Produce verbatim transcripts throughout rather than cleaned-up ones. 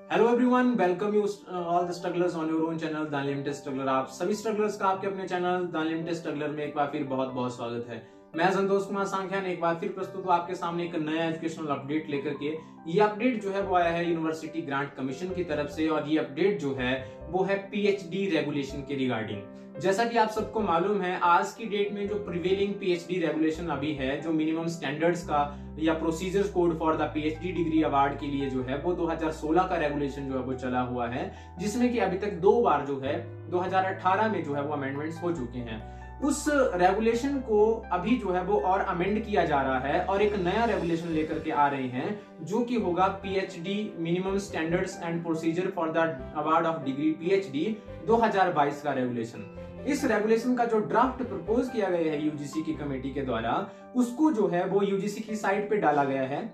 Hello everyone, welcome you all the strugglers on your own channel the unlimited struggler. आप सभी strugglers का आपके अपने चैनल द अनलिमिटेड स्ट्रगलर में एक बार फिर बहुत बहुत स्वागत है। मैं संतोष कुमार सांख्यान एक बार फिर प्रस्तुत हूँ आपके सामने एक नया एजुकेशनल अपडेट लेकर के। ये अपडेट जो है वो आया है यूनिवर्सिटी ग्रांट कमीशन की तरफ से और ये अपडेट जो है वो है पीएचडी रेगुलेशन के रिगार्डिंग। जैसा कि आप सबको मालूम है, आज की डेट में जो प्रिवेलिंग पीएचडी रेगुलेशन अभी है, जो मिनिमम स्टैंडर्ड्स का या procedures code for the PhD degree award के लिए जो है वो दो हज़ार सोलह का रेगुलेशन जो है वो चला हुआ है, जिसमें कि अभी तक दो बार जो है दो हज़ार अठारह में जो है वो अमेंडमेंट्स हो चुके हैं। उस रेगुलेशन को अभी जो है वो और अमेंड किया जा रहा है और एक नया रेगुलेशन लेकर के आ रहे हैं जो कि होगा PhD minimum standards and procedure for the award of degree PhD दो हज़ार बाईस का रेगुलेशन। इस रेगुलेशन का जो ड्राफ्ट प्रपोज किया गया है यूजीसी की कमेटी के द्वारा, उसको जो है वो यूजीसी की साइट पे डाला गया है।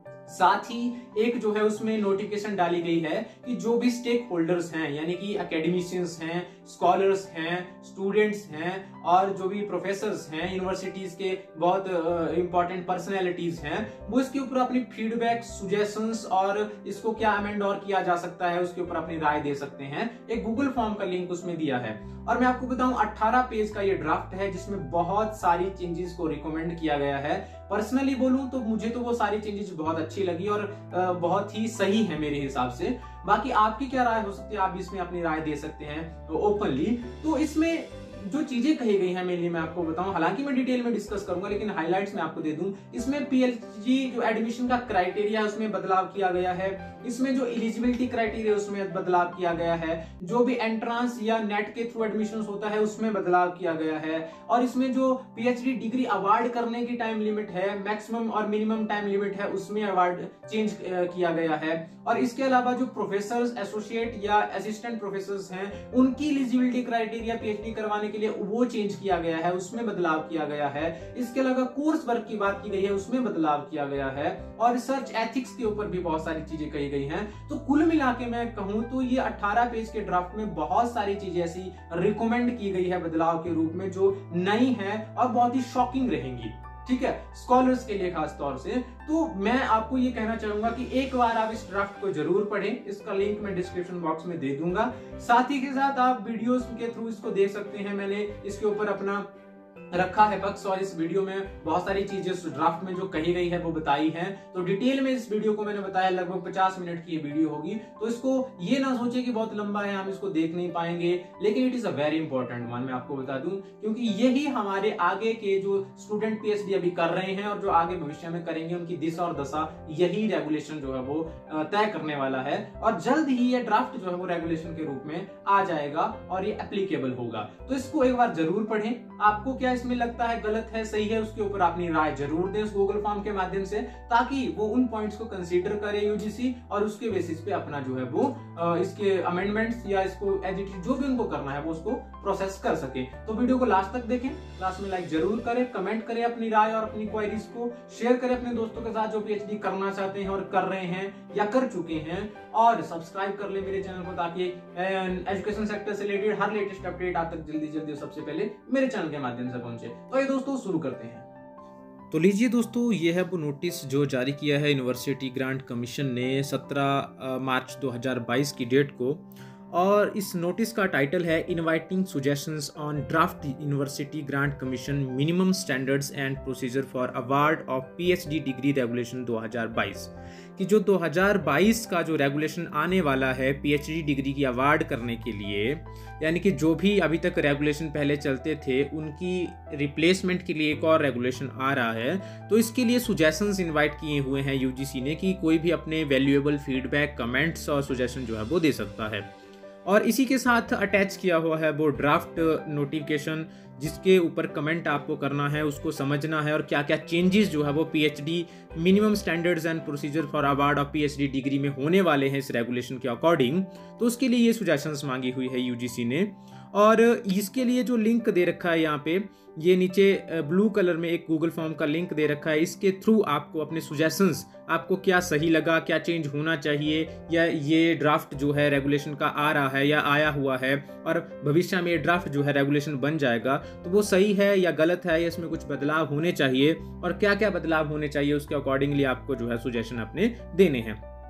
साथ ही एक जो है उसमें नोटिफिकेशन डाली गई है कि जो भी स्टेक होल्डर्स हैं, यानी कि एकेडमिशियंस हैं, स्कॉलर्स हैं, स्टूडेंट्स हैं और जो भी प्रोफेसर्स हैं, यूनिवर्सिटीज के बहुत इंपॉर्टेंट पर्सनैलिटीज हैं, वो इसके ऊपर अपनी फीडबैक, सुजेशंस और इसको क्या अमेंड और किया जा सकता है उसके ऊपर अपनी राय दे सकते हैं। एक गूगल फॉर्म का लिंक उसमें दिया है और मैं आपको बताऊं अठारह पेज का ये ड्राफ्ट है जिसमें बहुत सारी चेंजेस को रिकमेंड किया गया है। पर्सनली बोलूं तो मुझे तो वो सारी चेंजेस बहुत अच्छी लगी और बहुत ही सही है मेरे हिसाब से। बाकी आपकी क्या राय हो सकती है, आप इसमें अपनी राय दे सकते हैं ओपनली। तो इसमें जो चीजें कही गई हैं मेनली मैं आपको बताऊं, हालांकि मैं डिटेल में डिस्कस करूंगा लेकिन हाइलाइट्स में आपको दे दूं। इसमें पीएचडी जो एडमिशन का क्राइटेरिया है उसमें बदलाव किया गया है। इसमें जो एलिजिबिलिटी क्राइटेरिया उसमें बदलाव किया गया है। जो भी एंट्रेंस या नेट के थ्रू एडमिशन होता है उसमें बदलाव किया गया है। और इसमें जो पीएचडी डिग्री अवार्ड करने की टाइम लिमिट है, मैक्सिमम और मिनिमम टाइम लिमिट है, उसमें अवार्ड चेंज किया गया है। और इसके अलावा जो प्रोफेसर, एसोसिएट या असिस्टेंट प्रोफेसर हैं, उनकी एलिजिबिलिटी क्राइटेरिया पीएचडी करवाने के लिए वो चेंज किया गया है, उसमें बदलाव किया गया है। इसके अलावा कोर्स वर्क की बात की गई है, उसमें बदलाव किया गया है और रिसर्च एथिक्स के ऊपर भी बहुत सारी चीजें कही गई हैं। तो कुल मिला के मैं कहूं तो ये अठारह पेज के ड्राफ्ट में बहुत सारी चीजें ऐसी रिकमेंड की गई है बदलाव के रूप में जो नई है और बहुत ही शॉकिंग रहेंगी, ठीक है, स्कॉलर्स के लिए खास तौर से। तो मैं आपको ये कहना चाहूंगा कि एक बार आप इस ड्राफ्ट को जरूर पढ़ें। इसका लिंक मैं डिस्क्रिप्शन बॉक्स में दे दूंगा। साथ ही के साथ आप वीडियोस के थ्रू इसको देख सकते हैं। मैंने इसके ऊपर अपना रखा है पक्ष और इस वीडियो में बहुत सारी चीजें उस ड्राफ्ट में जो कही गई है वो बताई है। तो डिटेल में इस वीडियो को मैंने बताया, लगभग पचास मिनट की ये वीडियो होगी। तो इसको ये ना सोचे कि बहुत लंबा है, हम इसको देख नहीं पाएंगे, लेकिन it is a very important one, मैं आपको बता दूं, क्योंकि यही हमारे आगे के जो स्टूडेंट पीएचडी अभी कर रहे हैं और जो आगे भविष्य में करेंगे उनकी दिशा और दशा यही रेगुलेशन जो है वो तय करने वाला है। और जल्द ही ये ड्राफ्ट जो है वो रेगुलेशन के रूप में आ जाएगा और ये एप्लीकेबल होगा। तो इसको एक बार जरूर पढ़ें। आपको क्या इसमें लगता है, गलत है, सही है, उसके ऊपर अपनी राय जरूर दें उस गूगल फॉर्म के माध्यम से, ताकि वो उन पॉइंट्स को कंसीडर करे यूजीसी और उसके बेसिस पे अपना जो है वो इसके अमेंडमेंट्स या इसको एडिट जो भी उनको करना है वो उसको प्रोसेस कर सके। तो वीडियो को लास्ट तक देखें, लास्ट में लाइक जरूर करें, कमेंट करें अपनी राय और अपनी क्वेरीज को शेयर करें अपने दोस्तों के साथ जो पीएचडी करना चाहते हैं और कर रहे हैं या कर चुके हैं, और सब्सक्राइब कर ले मेरे चैनल को ताकि एजुकेशन सेक्टर से रिलेटेड हर लेटेस्ट अपडेट आप तक जल्दी जल्दी सबसे पहले मेरे चैनल के माध्यम से पहुंचे। तो ये दोस्तों शुरू करते हैं। तो लीजिए दोस्तों, ये है वो नोटिस जो जारी किया है यूनिवर्सिटी ग्रांट कमीशन ने सत्रह मार्च दो हज़ार बाईस की डेट को। और इस नोटिस का टाइटल है inviting suggestions on draft university grant commission minimum standards and procedure for award of PhD degree regulation दो हज़ार बाईस। कि जो दो हज़ार बाईस का जो रेगुलेशन आने वाला है पीएचडी डिग्री की अवार्ड करने के लिए, यानी कि जो भी अभी तक रेगुलेशन पहले चलते थे उनकी रिप्लेसमेंट के लिए एक और रेगुलेशन आ रहा है। तो इसके लिए सुजेशंस इनवाइट किए हुए हैं यूजीसी ने कि कोई भी अपने वैल्यूएबल फीडबैक, कमेंट्स और सुजेशन जो है वो दे सकता है। और इसी के साथ अटैच किया हुआ है वो ड्राफ्ट नोटिफिकेशन जिसके ऊपर कमेंट आपको करना है, उसको समझना है और क्या क्या चेंजेस जो है वो PhD minimum standards and procedure for award of PhD degree में होने वाले हैं इस रेगुलेशन के अकॉर्डिंग। तो उसके लिए ये सुजेशंस मांगी हुई है यूजीसी ने। और इसके लिए जो लिंक दे रखा है यहाँ पे, ये नीचे ब्लू कलर में एक गूगल फॉर्म का लिंक दे रखा है। इसके थ्रू आपको अपने सुजेशंस, आपको क्या सही लगा, क्या चेंज होना चाहिए, या ये ड्राफ्ट जो है रेगुलेशन का आ रहा है या आया हुआ है और भविष्य में ये ड्राफ्ट जो है रेगुलेशन बन जाएगा, तो वो सही है या गलत है, या इसमें कुछ बदलाव होने चाहिए और क्या क्या बदलाव होने चाहिए, उसके अकॉर्डिंगली आपको जो है सुजेशन अपने देने हैं।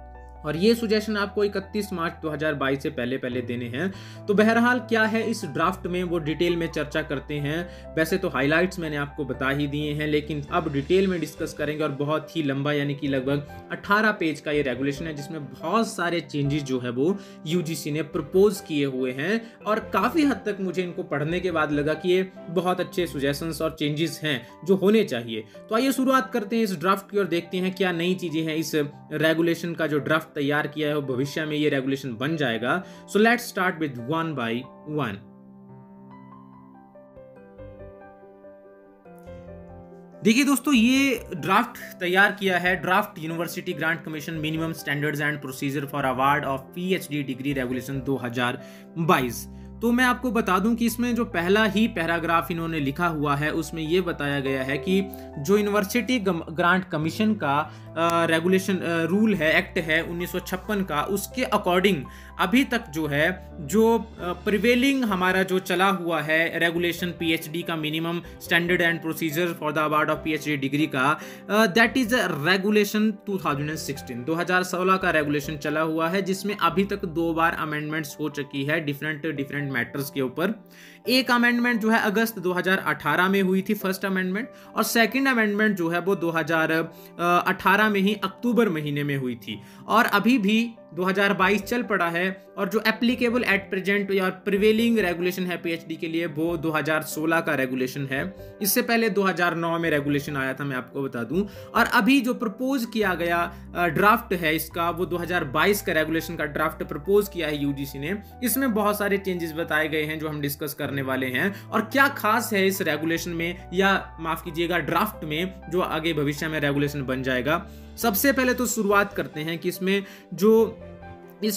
और ये सुजेशन आपको इकतीस मार्च दो हज़ार बाईस से पहले पहले देने हैं। तो बहरहाल क्या है इस ड्राफ्ट में वो डिटेल में चर्चा करते हैं। वैसे तो हाइलाइट्स मैंने आपको बता ही दिए हैं, लेकिन अब डिटेल में डिस्कस करेंगे और बहुत ही लंबा यानी कि लगभग अठारह पेज का ये रेगुलेशन है, जिसमें बहुत सारे चेंजेस जो है वो यूजीसी ने प्रपोज किए हुए हैं और काफ़ी हद तक मुझे इनको पढ़ने के बाद लगा कि ये बहुत अच्छे सुजेशंस और चेंजेस हैं जो होने चाहिए। तो आइए शुरुआत करते हैं इस ड्राफ्ट की और देखते हैं क्या नई चीज़ें हैं इस रेगुलेशन का जो ड्राफ्ट तैयार किया है, भविष्य में ये रेगुलेशन बन जाएगा। So let's start with one by one. देखिए दोस्तों, ये ड्राफ्ट तैयार किया है draft university grant commission minimum standards and procedure for award of PhD degree regulation दो हज़ार बाईस। तो मैं आपको बता दूं कि इसमें जो पहला ही पैराग्राफ इन्होंने लिखा हुआ है उसमें यह बताया गया है कि जो यूनिवर्सिटी ग्रांट कमीशन का रेगुलेशन रूल है, एक्ट है उन्नीस सौ छप्पन का, उसके अकॉर्डिंग अभी तक जो है जो प्रिवेलिंग हमारा जो चला हुआ है रेगुलेशन पीएचडी का minimum standard and procedure for the award of PhD degree का, दैट इज रेगुलेशन दो हज़ार सोलह दो हज़ार सोलह का रेगुलेशन चला हुआ है, जिसमें अभी तक दो बार अमेंडमेंट्स हो चुकी है डिफरेंट डिफरेंट मैटर्स के ऊपर। एक अमेंडमेंट जो है अगस्त दो हज़ार अठारह में हुई थी, फर्स्ट अमेंडमेंट, और सेकंड अमेंडमेंट जो है वो दो हज़ार अठारह में ही अक्टूबर महीने में हुई थी, और अभी भी दो हज़ार बाईस चल पड़ा है। और जो एप्लीकेबल एट प्रेजेंट या प्रिवेलिंग रेगुलेशन है पीएचडी के लिए वो दो हज़ार सोलह का रेगुलेशन है। इससे पहले दो हज़ार नौ में रेगुलेशन आया था, मैं आपको बता दूं। और अभी जो प्रपोज किया गया ड्राफ्ट है इसका, वो दो हज़ार बाईस का रेगुलेशन का ड्राफ्ट प्रपोज किया है यूजीसी ने। इसमें बहुत सारे चेंजेस बताए गए हैं जो हम डिस्कस करने वाले हैं, और क्या खास है इस रेगुलेशन में, या माफ कीजिएगा ड्राफ्ट में, जो आगे भविष्य में रेगुलेशन बन जाएगा। सबसे पहले तो शुरुआत करते हैं कि इसमें जो इस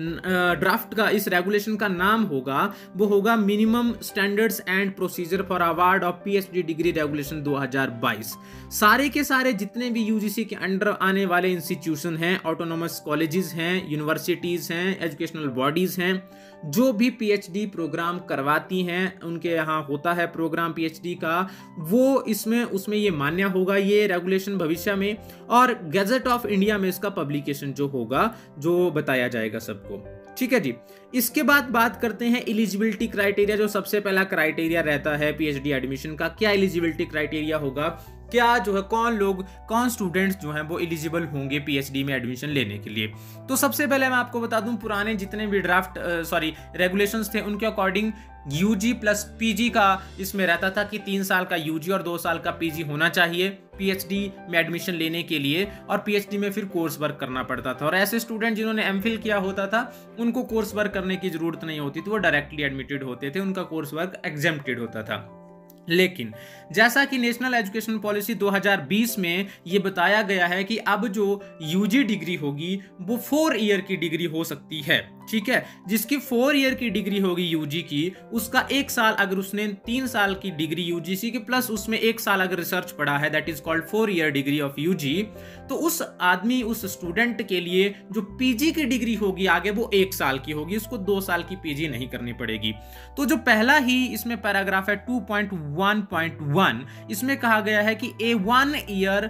ड्राफ्ट का, इस रेगुलेशन का नाम होगा वो होगा minimum standards and procedure for award of PhD degree regulation दो हज़ार बाईस। सारे के सारे जितने भी यूजीसी के अंडर आने वाले इंस्टीट्यूशन हैं, ऑटोनोमस कॉलेजेस हैं, यूनिवर्सिटीज हैं, एजुकेशनल बॉडीज हैं, जो भी पीएचडी प्रोग्राम करवाती हैं, उनके यहाँ होता है प्रोग्राम पीएचडी का, वो इसमें उसमें ये मान्य होगा ये रेगुलेशन भविष्य में। और गैजेट ऑफ इंडिया में इसका पब्लिकेशन जो होगा, जो बताया जाएगा सबको। ठीक है जी। इसके बाद बात करते हैं एलिजिबिलिटी क्राइटेरिया। जो सबसे पहला क्राइटेरिया रहता है पीएचडी एडमिशन का, क्या एलिजिबिलिटी क्राइटेरिया होगा, क्या जो है कौन लोग, कौन स्टूडेंट्स जो हैं वो एलिजिबल होंगे पीएचडी में एडमिशन लेने के लिए। तो सबसे पहले मैं आपको बता दूं, पुराने जितने भी ड्राफ्ट सॉरी रेगुलेशंस थे उनके अकॉर्डिंग यूजी प्लस पीजी का इसमें रहता था कि तीन साल का यूजी और दो साल का पीजी होना चाहिए पीएचडी में एडमिशन लेने के लिए, और पीएचडी में फिर कोर्स वर्क करना पड़ता था। और ऐसे स्टूडेंट जिन्होंने एमफिल किया होता था उनको कोर्स वर्क करने की जरूरत नहीं होती थी, वो डायरेक्टली एडमिटेड होते थे, उनका कोर्स वर्क एग्जेम्प्टेड होता था। लेकिन जैसा कि नेशनल एजुकेशन पॉलिसी दो हज़ार बीस में ये बताया गया है कि अब जो यूजी डिग्री होगी वो फोर ईयर की डिग्री हो सकती है। ठीक है, जिसकी फोर ईयर की डिग्री होगी यूजी की, उसका एक साल अगर उसने तीन साल की डिग्री यूजीसी की प्लस उसमें एक साल अगर रिसर्च पढ़ा है, that is called four year degree of UG, तो उस आदमी, उस स्टूडेंट के लिए जो पीजी की डिग्री होगी आगे वो एक साल की होगी, उसको दो साल की पीजी नहीं करनी पड़ेगी। तो जो पहला ही इसमें पैराग्राफ है two point one point one, इसमें कहा गया है कि a one year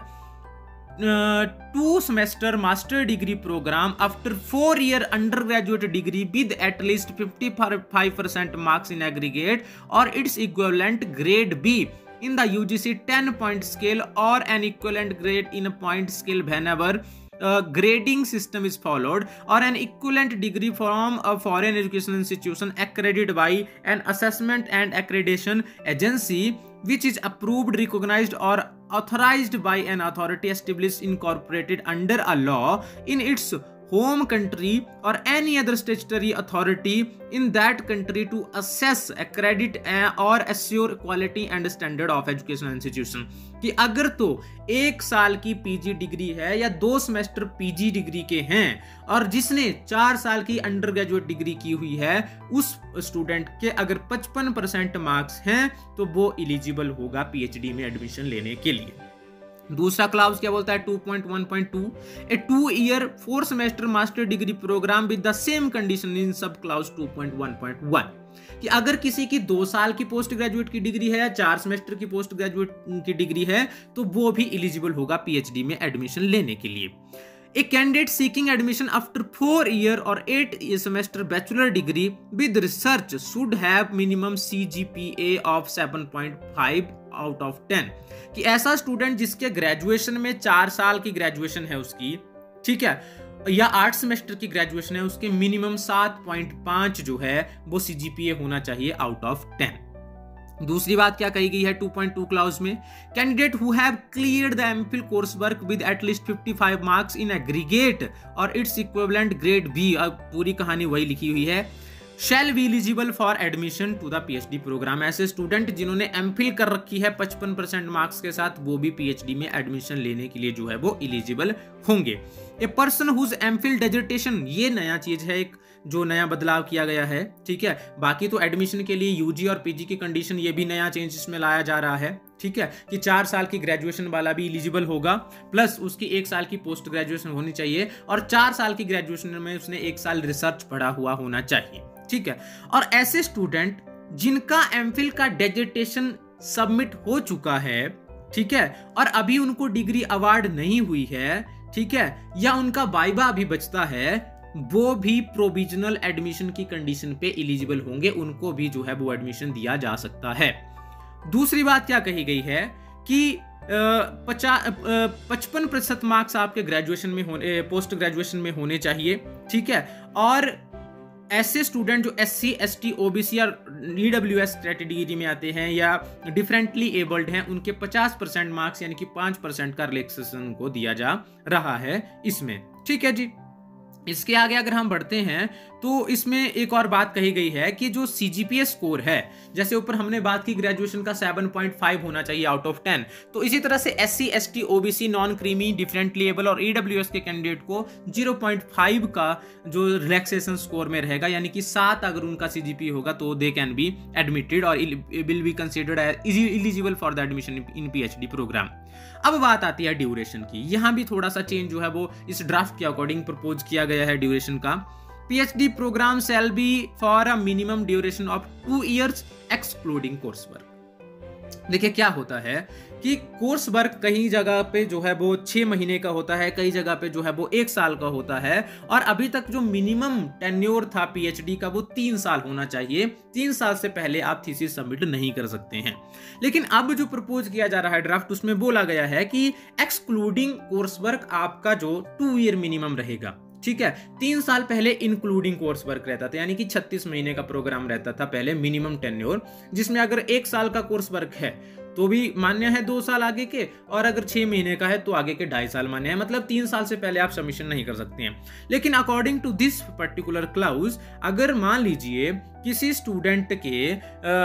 two semester master degree programme after four year undergraduate degree with at least fifty five percent marks in aggregate और its equivalent grade B in the U G C ten point scale or an equivalent grade in a point scale whenever uh, grading system is followed, or an equivalent degree from a foreign educational institution accredited by an assessment and accreditation agency which is approved, recognized or authorized by an authority established incorporated under a law in its home country or any other statutory authority in that country to assess, accredit or assure quality and standard of educational institution। कि अगर तो एक साल की PG degree है या दो semester PG degree के हैं और जिसने चार साल की अंडर ग्रेजुएट डिग्री की हुई है, उस स्टूडेंट के अगर पचपन परसेंट मार्क्स हैं तो वो एलिजिबल होगा पीएचडी में एडमिशन लेने के लिए। दूसरा क्लाउज क्या बोलता है two point one point two, a two year four semester master degree programme with the same condition in sub clause two point one point one, कि अगर किसी की दो साल की पोस्ट ग्रेजुएट की डिग्री है या चार सेमेस्टर की पोस्ट ग्रेजुएट की डिग्री है तो वो भी एलिजिबल होगा पीएचडी में एडमिशन लेने के लिए। A candidate seeking admission after four year or eight semester bachelor degree with research should have minimum C G P A of seven point five out of ten। कि ऐसा student जिसके graduation में चार साल की ग्रेजुएशन है उसकी, ठीक है, या आठ सेमेस्टर की ग्रेजुएशन है, उसके मिनिमम सात पॉइंट पाँच जो है वो सीजीपीए होना चाहिए आउट ऑफ टेन। दूसरी बात क्या कही गई है टू पॉइंट टू क्लाउज में, candidate who have cleared the MPhil course work with at least fifty five marks in aggregate और इट्स इक्विवेलेंट ग्रेड बी, अब पूरी कहानी वही लिखी हुई है, shall be eligible for admission to the PhD programme. ऐसे स्टूडेंट जिन्होंने एमफिल कर रखी है पचपन परसेंट मार्क्स के साथ, वो भी पीएचडी में एडमिशन लेने के लिए जो है वो एलिजिबल होंगे। A person whose MPhil dissertation, ये नया चीज है, एक जो नया बदलाव किया गया है, ठीक है। बाकी तो एडमिशन के लिए यूजी और पीजी की कंडीशन, ये भी नया चेंज इसमें लाया जा रहा है, ठीक है, कि चार साल की ग्रेजुएशन वाला भी एलिजिबल होगा, प्लस उसकी एक साल की पोस्ट ग्रेजुएशन होनी चाहिए और चार साल की ग्रेजुएशन में उसने एक साल रिसर्च पढ़ा हुआ होना चाहिए, ठीक है। और ऐसे स्टूडेंट जिनका एमफिल का डिसर्टेशन सबमिट हो चुका है, ठीक है, और अभी उनको डिग्री अवार्ड नहीं हुई है, ठीक है, या उनका वाइवा अभी बचता है, वो भी प्रोविजनल एडमिशन की कंडीशन पे एलिजिबल होंगे, उनको भी जो है वो एडमिशन दिया जा सकता है। दूसरी बात क्या कही गई है कि पचपन प्रतिशत मार्क्स आपके ग्रेजुएशन में होने, पोस्ट ग्रेजुएशन में होने चाहिए, ठीक है। और ऐसे स्टूडेंट जो S C S T OBC और ईडब्ल्यूएस कैटेगरी में आते हैं या डिफरेंटली एबल्ड हैं, उनके पचास परसेंट मार्क्स यानी कि पाँच परसेंट का रिलैक्सेशन को दिया जा रहा है इसमें, ठीक है जी। इसके आगे अगर हम बढ़ते हैं तो इसमें एक और बात कही गई है कि जो सीजीपीए स्कोर है, जैसे ऊपर हमने बात की ग्रेजुएशन का सेवन पॉइंट फाइव होना चाहिए आउट ऑफ टेन, तो इसी तरह से SC ST OBC non creamy differently abled और ईडब्ल्यूएस के कैंडिडेट को ज़ीरो पॉइंट फाइव का जो रिलैक्सेशन स्कोर में रहेगा, यानी कि सात अगर उनका सीजीपीए होगा तो दे कैन बी एडमिटेड और will be considered as eligible for the admission in PhD programme. अब बात आती है ड्यूरेशन की, यहां भी थोड़ा सा चेंज जो है वो इस ड्राफ्ट के अकॉर्डिंग प्रपोज किया गया है ड्यूरेशन का। PhD programme shall be for a minimum duration of two years excluding course work. देखिए क्या होता है कि कोर्स वर्क कई जगह पे जो है वो छह महीने का होता है, कई जगह पे जो है वो एक साल का होता है, और अभी तक जो मिनिमम टेन्योर था पीएचडी का वो तीन साल होना चाहिए। तीन साल से पहले आप थीसिस सबमिट नहीं कर सकते हैं। लेकिन अब जो प्रपोज किया जा रहा है ड्राफ्ट, उसमें बोला गया है कि एक्सक्लूडिंग कोर्स वर्क आपका जो टू ईयर मिनिमम रहेगा, ठीक है। तीन साल पहले इंक्लूडिंग कोर्स वर्क रहता था, यानी कि छत्तीस महीने का प्रोग्राम रहता था पहले मिनिमम टेन्योर, जिसमें अगर एक साल का कोर्स वर्क है तो भी मान्य है दो साल आगे के, और अगर छह महीने का है तो आगे के ढाई साल मान्य है, मतलब तीन साल से पहले आप सबमिशन नहीं कर सकते हैं। लेकिन according to this particular clause, अगर मान लीजिए किसी स्टूडेंट के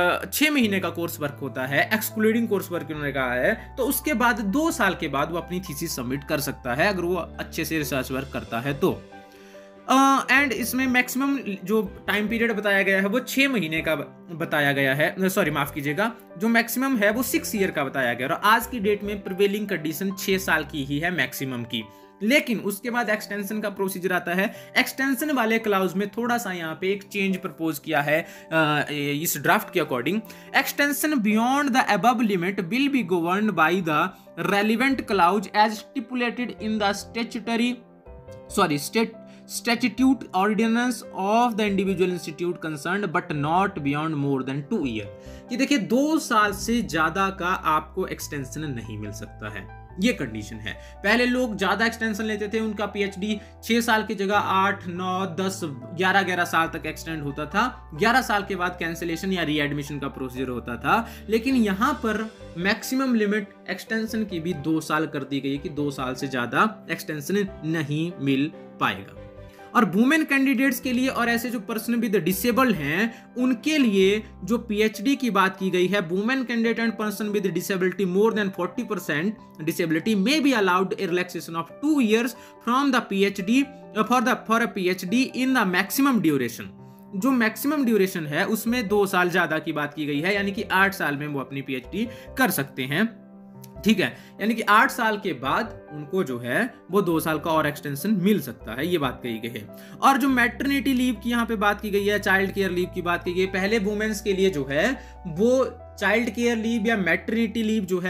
छह महीने का कोर्स वर्क होता है, एक्सक्लूडिंग कोर्स वर्क उन्होंने कहा है, तो उसके बाद दो साल के बाद वो अपनी थीसिस सबमिट कर सकता है अगर वो अच्छे से रिसर्च वर्क करता है तो। एंड uh, इसमें मैक्सिमम जो टाइम पीरियड बताया गया है वो छह महीने का बताया गया है, सॉरी माफ कीजिएगा, जो मैक्सिमम है वो सिक्स ईयर का बताया गया, और आज की डेट में प्रिवेलिंग कंडीशन छह साल की ही है मैक्सिमम की। लेकिन उसके बाद एक्सटेंशन का प्रोसीजर आता है। एक्सटेंशन वाले क्लाउज में थोड़ा सा यहाँ पे एक चेंज प्रपोज किया है uh, इस ड्राफ्ट के according. Extension beyond the above limit will be governed by the relevant clause as stipulated in the statutory sorry state statute ordinance of the individual institute concerned but not beyond more than two year। कि देखिए दो साल से ज्यादा का आपको extension नहीं मिल सकता है, ये कंडीशन है। पहले लोग ज्यादा एक्सटेंशन लेते थे, उनका पीएचडी छह साल की जगह आठ नौ दस ग्यारह ग्यारह साल तक एक्सटेंड होता था, ग्यारह साल के बाद कैंसिलेशन या रीएडमिशन का प्रोसीजर होता था। लेकिन यहाँ पर मैक्सिमम लिमिट एक्सटेंशन की भी दो साल कर दी गई कि दो साल से ज्यादा एक्सटेंशन नहीं मिल पाएगा। और वुमेन कैंडिडेट्स के लिए और ऐसे जो पर्सन विद डिसेबल्ड हैं उनके लिए जो पीएचडी की बात की गई है, women candidate and person with disability more than forty percent disability may be allowed a relaxation of two years from the PhD for the for a PhD in the maximum duration. जो maximum duration है उसमें दो साल ज्यादा की बात की गई है, यानी कि आठ साल में वो अपनी पीएचडी कर सकते हैं, ठीक है। यानी कि आठ साल के बाद उनको जो है वो दो साल का और एक्सटेंशन मिल सकता है, ये बात कही गई है। और जो मैटरनिटी लीव की यहाँ पे बात की गई है, चाइल्ड केयर लीव की बात की गई है, पहले वुमेन्स के लिए जो है वो चाइल्ड केयर लीव या मैटरनिटी लीव जो है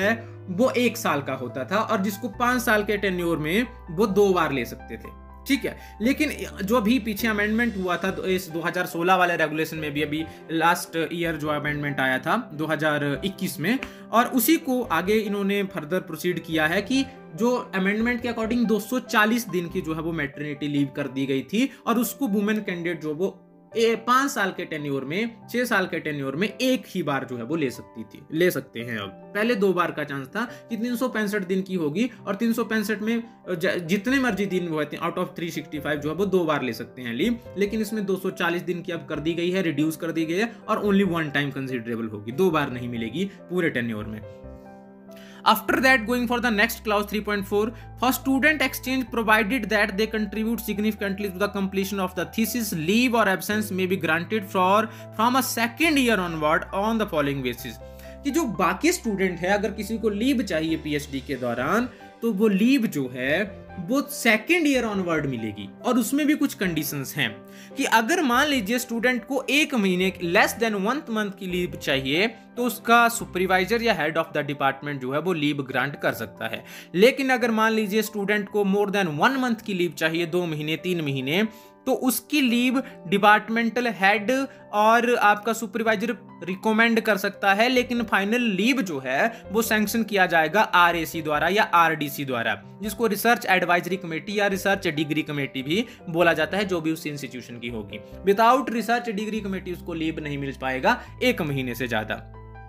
वो एक साल का होता था और जिसको पांच साल के टेन्योर में वो दो बार ले सकते थे। ठीक है, लेकिन जो भी पीछे अमेंडमेंट हुआ था तो इस दो हज़ार सोलह वाले रेगुलेशन में भी अभी लास्ट ईयर जो अमेंडमेंट आया था दो हज़ार इक्कीस में, और उसी को आगे इन्होंने फर्दर प्रोसीड किया है कि जो अमेंडमेंट के अकॉर्डिंग दो सौ चालीस दिन की जो है वो मैटरनिटी लीव कर दी गई थी और उसको वुमेन कैंडिडेट जो वो पांच साल के टेन्योर में, छह साल के टेन्योर में एक ही बार जो है वो ले सकती थी, ले सकते हैं। अब पहले दो बार का चांस था कि तीन सौ पैंसठ दिन की होगी और तीन सौ पैंसठ में जितने मर्जी दिन हुए थे आउट ऑफ तीन सौ पैंसठ जो है वो दो बार ले सकते हैं लीव, लेकिन इसमें दो सौ चालीस दिन की अब कर दी गई है, रिड्यूस कर दी गई है और ओनली वन टाइम कंसिडरेबल होगी, दो बार नहीं मिलेगी पूरे टेन्योर में। After that, going for the next clause three point four, for student exchange provided that they contribute significantly to the completion of the thesis, leave or absence may be granted for from a second year onward on the following basis। कि जो बाकी student है अगर किसी को leave चाहिए PhD के दौरान तो वो लीव जो है वो सेकेंड ईयर ऑनवर्ड मिलेगी और उसमें भी कुछ कंडीशंस हैं कि अगर मान लीजिए स्टूडेंट को एक महीने लेस देन वन मंथ की लीव चाहिए तो उसका सुपरवाइजर या हेड ऑफ द डिपार्टमेंट जो है वो लीव ग्रांट कर सकता है। लेकिन अगर मान लीजिए स्टूडेंट को मोर देन वन मंथ की लीव चाहिए, दो महीने तीन महीने, तो उसकी लीव डिपार्टमेंटल हेड और आपका सुपरवाइजर रिकमेंड कर सकता है, लेकिन फाइनल लीव जो है वो सैंक्शन किया जाएगा आरएसी द्वारा या आरडीसी द्वारा, जिसको रिसर्च एडवाइजरी कमेटी या रिसर्च डिग्री कमेटी भी बोला जाता है, जो भी उस इंस्टीट्यूशन की होगी। विदाउट रिसर्च डिग्री कमेटी उसको लीव नहीं मिल पाएगा एक महीने से ज्यादा।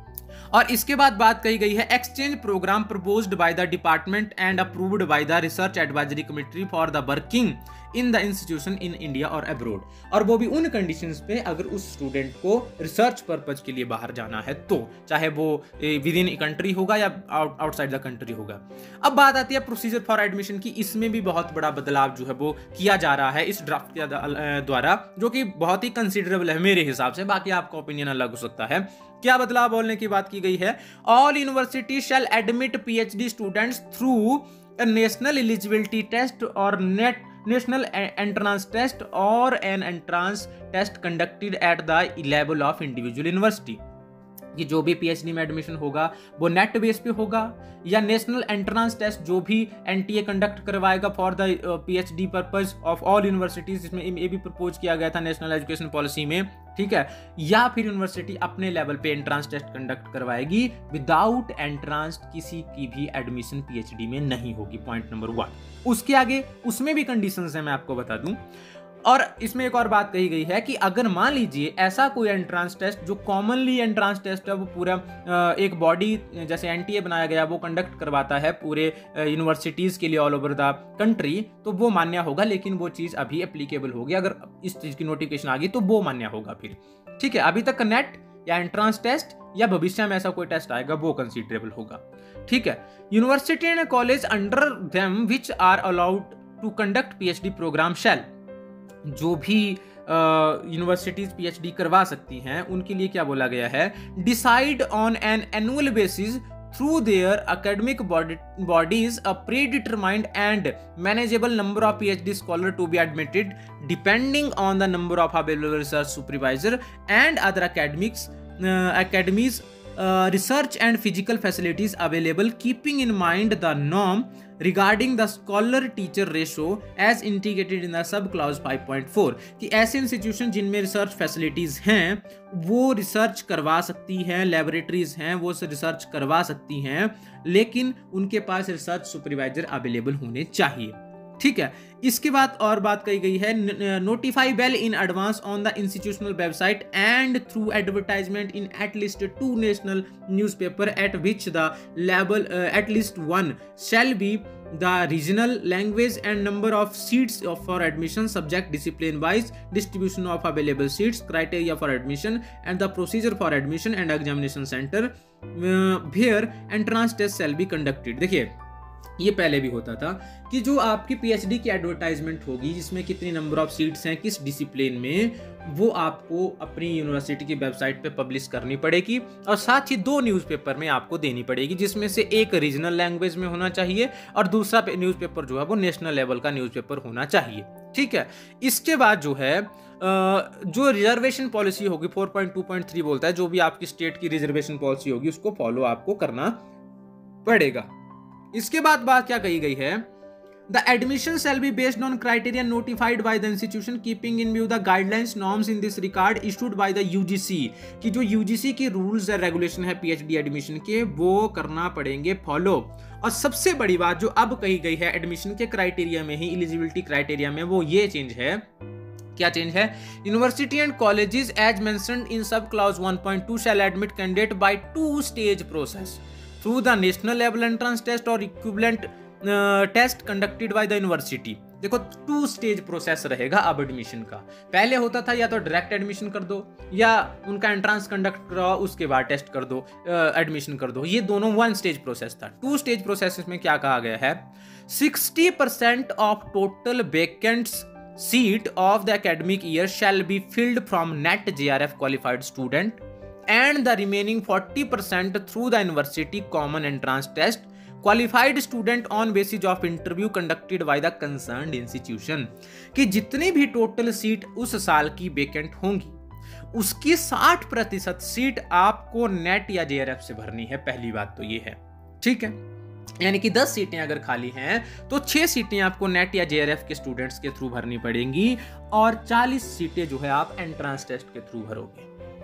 और इसके बाद बात कही गई है exchange programme proposed by the department and approved by the research advisory committee for the working in the institution in India और अब्रोड, और वो भी उन कंडीशंस पे अगर उस स्टूडेंट को रिसर्च पर्पज के लिए बाहर जाना है तो, चाहे वो विद इन कंट्री होगा या आउटसाइड द कंट्री होगा। अब बात आती है प्रोसीजर फॉर एडमिशन की। इसमें भी बहुत बड़ा बदलाव जो है वो किया जा रहा है इस ड्राफ्ट के द्वारा, जो कि बहुत ही कंसिडरेबल है मेरे हिसाब से, बाकी आपका ओपिनियन अलग हो सकता है। क्या बदलाव बोलने की बात की गई है, all university shall admit PhD students through a national eligibility test और नेट नेशनल एंट्रेंस टेस्ट और an entrance test conducted at the level of individual university. कि जो भी पीएचडी में एडमिशन होगा वो नेट बेस पे होगा या नेशनल एंट्रेंस टेस्ट जो भी एनटीए कंडक्ट करवाएगा for the PhD purpose of all universities, जिसमें ये भी प्रपोज किया गया था नेशनल एजुकेशन पॉलिसी में, ठीक है। या फिर यूनिवर्सिटी अपने लेवल पे एंट्रेंस टेस्ट कंडक्ट करवाएगी, विदाउट एंट्रेंस किसी की भी एडमिशन पीएचडी में नहीं होगी, पॉइंट नंबर वन। उसके आगे उसमें भी कंडीशंस है, मैं आपको बता दूं। और इसमें एक और बात कही गई है कि अगर मान लीजिए ऐसा कोई एंट्रेंस टेस्ट जो कॉमनली एंट्रेंस टेस्ट है वो पूरा एक बॉडी जैसे एनटीए बनाया गया वो कंडक्ट करवाता है पूरे यूनिवर्सिटीज के लिए ऑल ओवर द कंट्री, तो वो मान्य होगा, लेकिन वो चीज अभी एप्लीकेबल होगी। अगर इस चीज की नोटिफिकेशन आ गई तो वो मान्य होगा फिर, ठीक है। अभी तक नेट या एंट्रेंस टेस्ट या भविष्य में ऐसा कोई टेस्ट आएगा वो कंसिडरेबल होगा, ठीक है। University and college under them which are allowed to conduct PhD programme shall, जो भी यूनिवर्सिटीज पीएचडी करवा सकती हैं उनके लिए क्या बोला गया है, decide on an annual basis through their academic bodies a predetermined and manageable number of PhD scholar to be admitted depending on the number of available research supervisor and other academics academies research and physical facilities available, keeping in mind the norm regarding the scholar teacher ratio as indicated in the sub clause five point four, कि ऐसे institution जिनमें research facilities हैं वो research करवा सकती हैं, laboratories हैं वो रिसर्च करवा सकती हैं, लेकिन उनके पास रिसर्च सुपरवाइजर अवेलेबल होने चाहिए, ठीक है। इसके बाद और बात कही गई है, notify well in advance on the institutional website and through advertisement in at least two national newspaper at which the level at least one shall be the regional language and number of seats for admission subject discipline wise distribution of available seats, criteria for admission and the procedure for admission and examination center uh, where entrance test shall be conducted। देखिए ये पहले भी होता था कि जो आपकी PhD की एडवर्टाइजमेंट होगी जिसमें कितनी नंबर ऑफ सीट्स हैं किस डिसिप्लिन में, वो आपको अपनी यूनिवर्सिटी की वेबसाइट पे पब्लिश करनी पड़ेगी और साथ ही दो न्यूज़पेपर में आपको देनी पड़ेगी, जिसमें से एक रीजनल लैंग्वेज में होना चाहिए और दूसरा न्यूज़पेपर जो है वो नेशनल लेवल का न्यूज़पेपर होना चाहिए, ठीक है। इसके बाद जो है जो रिजर्वेशन पॉलिसी होगी four point two point three बोलता है जो भी आपकी स्टेट की रिजर्वेशन पॉलिसी होगी उसको फॉलो आपको करना पड़ेगा। इसके बाद बात क्या कही गई है, the admission shall be based on criteria notified by the institution keeping in view the guidelines norms in this regard issued by the UGC, कि जो यूजीसी के रूल्स और रेगुलेशन है पीएचडी एडमिशन के वो करना पड़ेंगे फॉलो। और सबसे बड़ी बात जो अब कही गई है एडमिशन के क्राइटेरिया में ही, एलिजिबिलिटी क्राइटेरिया में, वो ये चेंज है। क्या चेंज है, university and colleges as mentioned in sub clause one point two shall admit candidate by two stage process through the national level entrance test और equivalent test conducted by the university. देखो two stage process रहेगा अब admission का। पहले होता था या तो डायरेक्ट एडमिशन कर दो या उनका एंट्रेंस कंडक्ट कराओ उसके बाद टेस्ट कर दो, एडमिशन कर दो, ये दोनों वन स्टेज प्रोसेस था। टू स्टेज प्रोसेस में क्या कहा गया है, sixty percent of total vacancies seat of the academic year shall be filled from net J R F qualified student and the remaining forty percent through the university common entrance test qualified student on basis of interview conducted by the concerned institution। कि जितनी भी total seat उस साल की vacant होंगी उसकी साठ प्रतिशत सीट आपको नेट या जेआरएफ से भरनी है। पहली बात तो ये है, ठीक है, यानी कि दस सीटें अगर खाली हैं तो छह सीटें आपको नेट या जेआरएफ के स्टूडेंट्स के थ्रू भरनी पड़ेंगी और चालीस सीटें जो है आप एंट्रेंस टेस्ट के थ्रू भरोगे।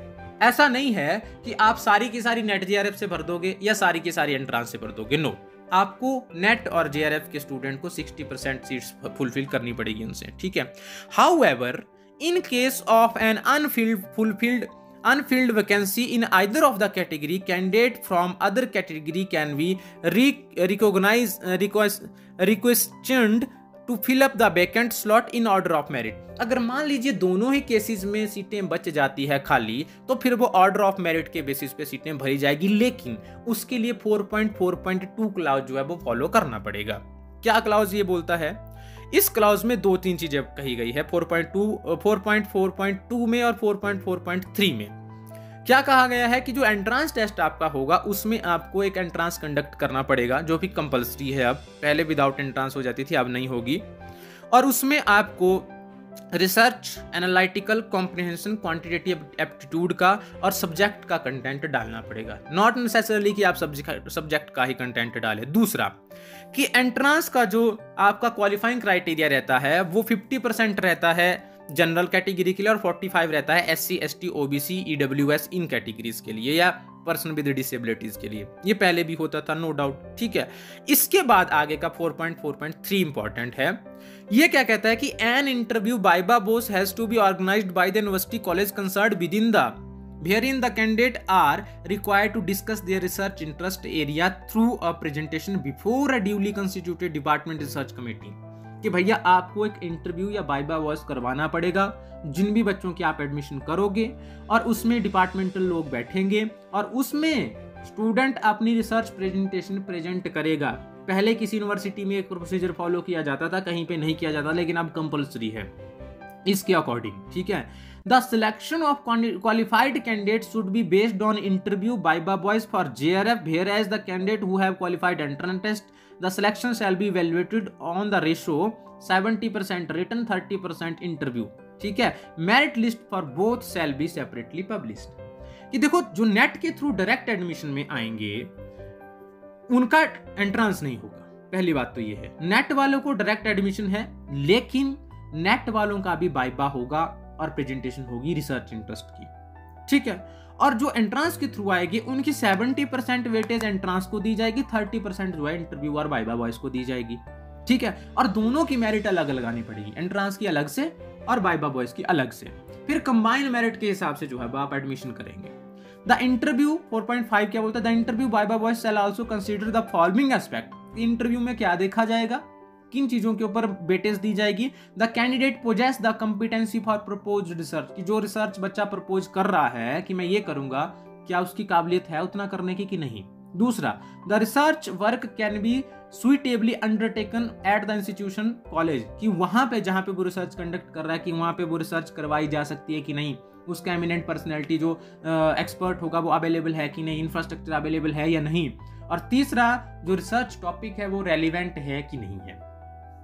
ऐसा नहीं है कि आप सारी की सारी नेट जेआरएफ से भर दोगे या सारी की सारी एंट्रेंस से भर दोगे, नो, आपको नेट और जेआरएफ के स्टूडेंट को साठ परसेंट सीट्स फुलफिल करनी पड़ेगी उनसे, ठीक है। However in case of an unfilled fulfilled unfilled vacancy in either of the category, candidate from other category can be re- recognized uh, request requestioned to fill up the vacant slot in order of merit। अगर मान लीजिए दोनों ही cases में सीटें बच जाती है खाली तो फिर वो ऑर्डर ऑफ मेरिट के बेसिस पे सीटें भरी जाएगी, लेकिन उसके लिए four point four point two clause जो है वो फॉलो करना पड़ेगा। क्या क्लाउज ये बोलता है, इस क्लाउज में दो तीन चीजें कही गई है, four point two, four point four point two में और four point four point three में। क्या कहा गया है कि जो एंट्रेंस टेस्ट आपका होगा उसमें आपको एक एंट्रेंस कंडक्ट करना पड़ेगा जो भी कंपलसरी है। अब पहले विदाउट एंट्रेंस हो जाती थी, अब नहीं होगी। और उसमें आपको research, analytical comprehension, quantitative aptitude का और सब्जेक्ट का कंटेंट डालना पड़ेगा, नॉट नेसेसरली कि आप सब्जेक्ट सब्जेक्ट का ही कंटेंट डालें। दूसरा कि एंट्रेंस का जो आपका क्वालिफाइंग क्राइटेरिया रहता है वो फिफ्टी परसेंट रहता है जनरल कैटेगरी के लिए और पैंतालीस रहता है S C, S T, OBC, EWS इन कैटेगरीज के लिए या पर्सन विद डिसेबिलिटीज के लिए। ये पहले भी होता था, नो डाउट, ठीक है। इसके बाद आगे का four point four point three important है। ये क्या कहता है कि an interview viva voce has to be organised by the university college concerned within the wherein the candidate are required to discuss their research interest area through a presentation before a duly constituted department research committee। कि भैया आपको एक interview या viva voice करवाना पड़ेगा जिन भी बच्चों की आप एडमिशन करोगे, और उसमें डिपार्टमेंटल लोग बैठेंगे और उसमें स्टूडेंट अपनी रिसर्च प्रेजेंटेशन प्रेजेंट करेगा। पहले किसी यूनिवर्सिटी में एक प्रोसीजर फॉलो किया जाता था, कहीं पे नहीं किया जाता, लेकिन अब कंपल्सरी है इसके अकॉर्डिंग, ठीक है। The selection of qualified candidates should be based on interview Viva boys for J R F, whereas the candidate who have qualified entrance test, the selection shall be evaluated on the ratio seventy percent written, thirty percent interview, ठीक है। Merit list for both shall be separately published। कि देखो जो net के through direct admission में आएंगे उनका entrance नहीं होगा, पहली बात तो ये है। नेट वालों को डायरेक्ट एडमिशन है, लेकिन नेट वालों का भी वाइवा होगा और प्रेजेंटेशन होगी रिसर्च इंटरेस्ट की, ठीक है। और जो एंट्रेंस के थ्रू आएगी उनकी सेवेंटी परसेंट वेटेज एंट्रेंस को दी जाएगी, थर्टी परसेंट जो है इंटरव्यू और वाइवा वॉइस को दी जाएगी, ठीक है। और दोनों की मेरिट अलग लगानी पड़ेगी, एंट्रेंस की अलग से और वाइवा वॉइस की अलग से। फिर कंबाइंड मेरिट के हिसाब से जो है आप एडमिशन करेंगे। The interview four point five क्या बोलता है, the interview viva voce shall also consider the following aspect. Interview में क्या देखा जाएगा, किन चीजों के ऊपर वेटेज दी जाएगी। The candidate possesses the competency for proposed research, कि जो रिसर्च बच्चा प्रपोज कर रहा है कि मैं ये करूंगा, क्या उसकी काबिलियत है उतना करने की कि नहीं। दूसरा, the research work can be suitably undertaken at the institution college, कि वहां पे जहां पे वो रिसर्च कंडक्ट कर रहा है कि वहां पे वो रिसर्च करवाई जा सकती है कि नहीं, उसका एमिनेंट पर्सनैलिटी जो एक्सपर्ट uh, होगा वो अवेलेबल है कि नहीं, इंफ्रास्ट्रक्चर अवेलेबल है या नहीं। और तीसरा, जो रिसर्च टॉपिक है वो रेलिवेंट है कि नहीं है।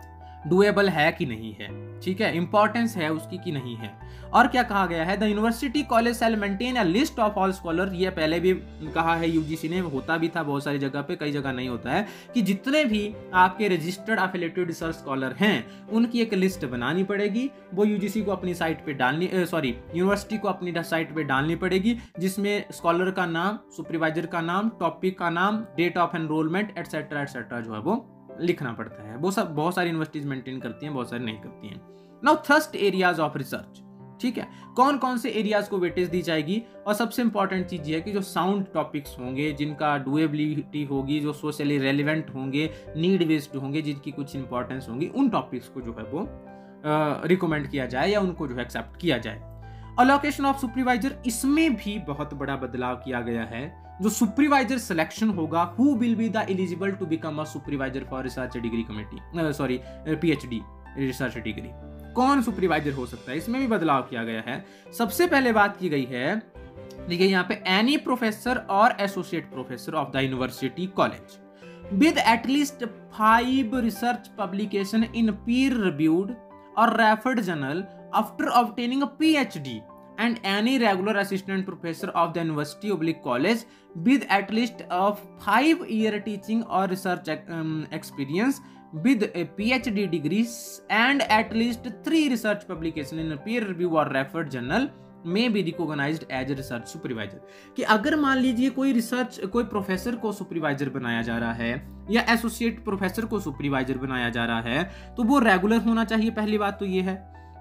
डुएबल है कि नहीं है, ठीक है, इंपॉर्टेंस है उसकी कि नहीं है। और क्या कहा गया है, the university college shall maintain a list of all scholar, ये पहले भी कहा है यूजीसी ने, होता भी था बहुत सारी जगह पे, कई जगह नहीं होता है, कि जितने भी आपके रजिस्टर्ड एफिलिएटेड रिसर्च स्कॉलर हैं उनकी एक लिस्ट बनानी पड़ेगी, वो यूजीसी को अपनी साइट पे डालनी, सॉरी यूनिवर्सिटी को अपनी साइट पे डालनी पड़ेगी, जिसमें स्कॉलर का नाम, सुपरवाइजर का नाम, टॉपिक का नाम, date of enrolment etcetera etcetera जो है वो लिखना पड़ता है। वो सब बहुत सारी यूनिवर्सिटीज मेंटेन करती हैं, बहुत सारी नहीं करती हैं। Now thrust areas of research, ठीक है, कौन कौन से एरियाज को वेटेज दी जाएगी, और सबसे इंपॉर्टेंट चीज ये है कि जो साउंड टॉपिक्स होंगे, जिनका डुएबिलिटी होगी, जो सोशली रेलिवेंट होंगे, नीड बेस्ड होंगे, जिनकी कुछ इंपॉर्टेंस होंगी, उन टॉपिक्स को जो है वो रिकमेंड किया जाए या उनको जो है एक्सेप्ट किया जाए। अलोकेशन ऑफ सुपरवाइजर, इसमें भी बहुत बड़ा बदलाव किया गया है। जो सुपरवाइजर सिलेक्शन होगा, who will be the eligible to become a supervisor for research degree committee, sorry PhD research degree, कौन सुपरवाइजर हो सकता है, इसमें भी बदलाव किया गया है। सबसे पहले बात की गई है, देखिए यहाँ पे, एनी प्रोफेसर और associate professor of the university college with at least five research publication in peer reviewed और refereed journal after obtaining a PhD, and any regular assistant professor of the university oblique college with at least of five year teaching or research um, experience with a PhD degree and at least three research publication in a peer review or referred journal may be recognized as a research supervisor। कि अगर मान लीजिए कोई research, कोई professor को supervisor बनाया जा रहा है या एसोसिएट प्रोफेसर को सुपरवाइजर बनाया जा रहा है, तो वो रेगुलर होना चाहिए, पहली बात तो ये है।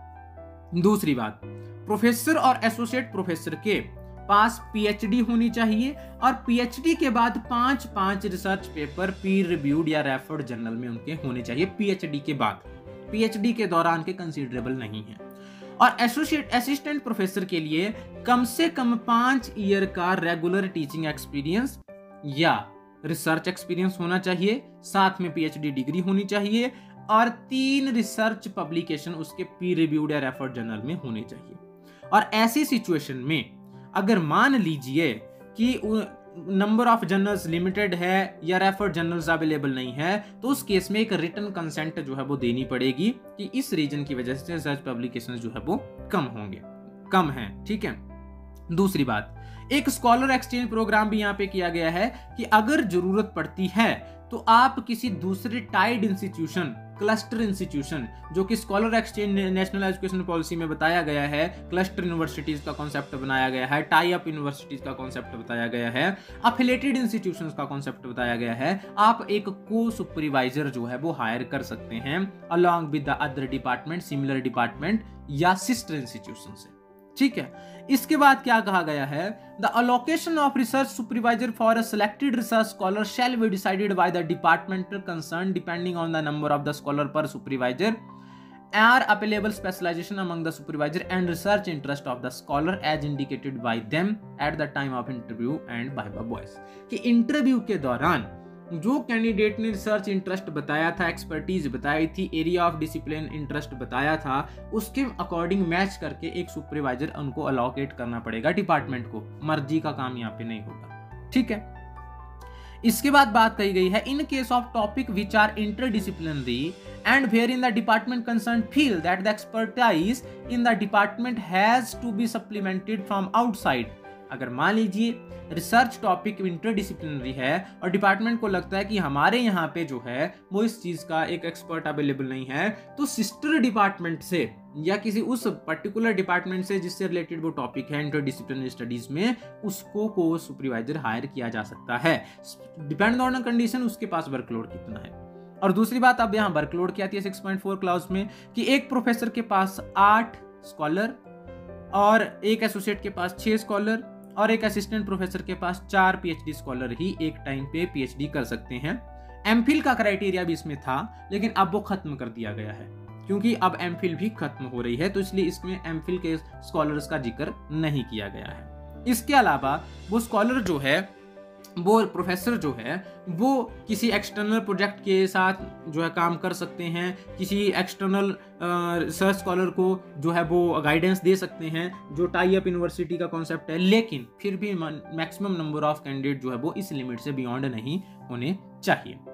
दूसरी बात, प्रोफेसर और एसोसिएट प्रोफेसर के पास पीएचडी होनी चाहिए, और पीएचडी के बाद पांच पांच रिसर्च पेपर पीर रिव्यूड या रेफर्ड जर्नल में उनके होने चाहिए पीएचडी के बाद, पीएचडी के दौरान के कंसीडरेबल नहीं है। और एसोसिएट असिस्टेंट प्रोफेसर के लिए कम से कम पांच ईयर का रेगुलर टीचिंग एक्सपीरियंस या रिसर्च एक्सपीरियंस होना चाहिए, साथ में पीएचडी डिग्री होनी चाहिए, और तीन रिसर्च पब्लिकेशन उसके पीर रिव्यूड या रेफर्ड जर्नल में होने चाहिए। और ऐसी सिचुएशन में अगर मान लीजिए कि नंबर ऑफ जर्नल्स लिमिटेड है या रेफर्ड जर्नल्स अवेलेबल नहीं है, तो उस केस में एक रिटन कंसेंट जो है वो देनी पड़ेगी कि इस रीजन की वजह से रिसर्च पब्लिकेशंस जो है वो कम होंगे, कम हैं, ठीक है। दूसरी बात, एक स्कॉलर एक्सचेंज प्रोग्राम भी यहाँ पे किया गया है कि अगर जरूरत पड़ती है तो आप किसी दूसरे टाइड इंस्टीट्यूशन, क्लस्टर इंस्टीट्यूशन, जो कि scholar exchange national education policy में बताया गया है, क्लस्टर यूनिवर्सिटीज का कॉन्सेप्ट बनाया गया है, टाई अप यूनिवर्सिटीज का कॉन्सेप्ट बताया गया है, अफिलिएटेड इंस्टीट्यूशंस का कॉन्सेप्ट बताया गया है, आप एक को सुपरवाइजर जो है वो हायर कर सकते हैं along with the other department, similar department या सिस्टर इंस्टीट्यूशन से, ठीक है। इसके बाद क्या कहा गया है, the allocation of research supervisor for a selected research scholar shall be decided by the departmental concern depending on the number of the scholar per supervisor are available specialisation among the supervisor and research interest of the scholar as indicated by them at the time of interview and by the boys. कि interview के दौरान जो candidate ने research interest बताया था, expertise बताई थी, area of discipline interest बताया था, उसके अकॉर्डिंग मैच करके एक सुपरवाइजर उनको अलोकेट करना पड़ेगा डिपार्टमेंट को, मर्जी का काम यहाँ पे नहीं होगा, ठीक है। इसके बाद बात कही गई है, in case of topic which are interdisciplinary and where in the department concern feel that the expertise in the department has to be supplemented from outside. अगर मान लीजिए रिसर्च टॉपिक इंटरडिसिप्लिनरी है और डिपार्टमेंट को लगता है कि हमारे यहाँ पे जो है वो इस चीज का एक एक्सपर्ट अवेलेबल नहीं है, तो सिस्टर डिपार्टमेंट से या किसी उस पर्टिकुलर डिपार्टमेंट से जिससे रिलेटेड वो टॉपिक है इंटरडिसिप्लिनरी स्टडीज में, उसको को सुपरवाइजर हायर किया जा सकता है, डिपेंड ऑन कंडीशन उसके पास वर्कलोड कितना है। और दूसरी बात, अब यहाँ वर्कलोड क्या आती है सिक्स पॉइंट फोर क्लाउज में, कि एक प्रोफेसर के पास आठ स्कॉलर और एक एसोसिएट के पास छह स्कॉलर और एक असिस्टेंट प्रोफेसर के पास चार पीएचडी स्कॉलर ही एक टाइम पे पीएचडी कर सकते हैं। एमफिल का क्राइटेरिया भी इसमें था, लेकिन अब वो खत्म कर दिया गया है क्योंकि अब एमफिल भी खत्म हो रही है, तो इसलिए इसमें एमफिल के स्कॉलर्स का जिक्र नहीं किया गया है। इसके अलावा वो स्कॉलर जो है, वो प्रोफेसर जो है, वो किसी एक्सटर्नल प्रोजेक्ट के साथ जो है काम कर सकते हैं, किसी एक्सटर्नल रिसर्च स्कॉलर को जो है वो गाइडेंस दे सकते हैं, जो टाई अप यूनिवर्सिटी का कॉन्सेप्ट है, लेकिन फिर भी मैक्सिमम नंबर ऑफ कैंडिडेट जो है वो इस लिमिट से बियॉन्ड नहीं होने चाहिए।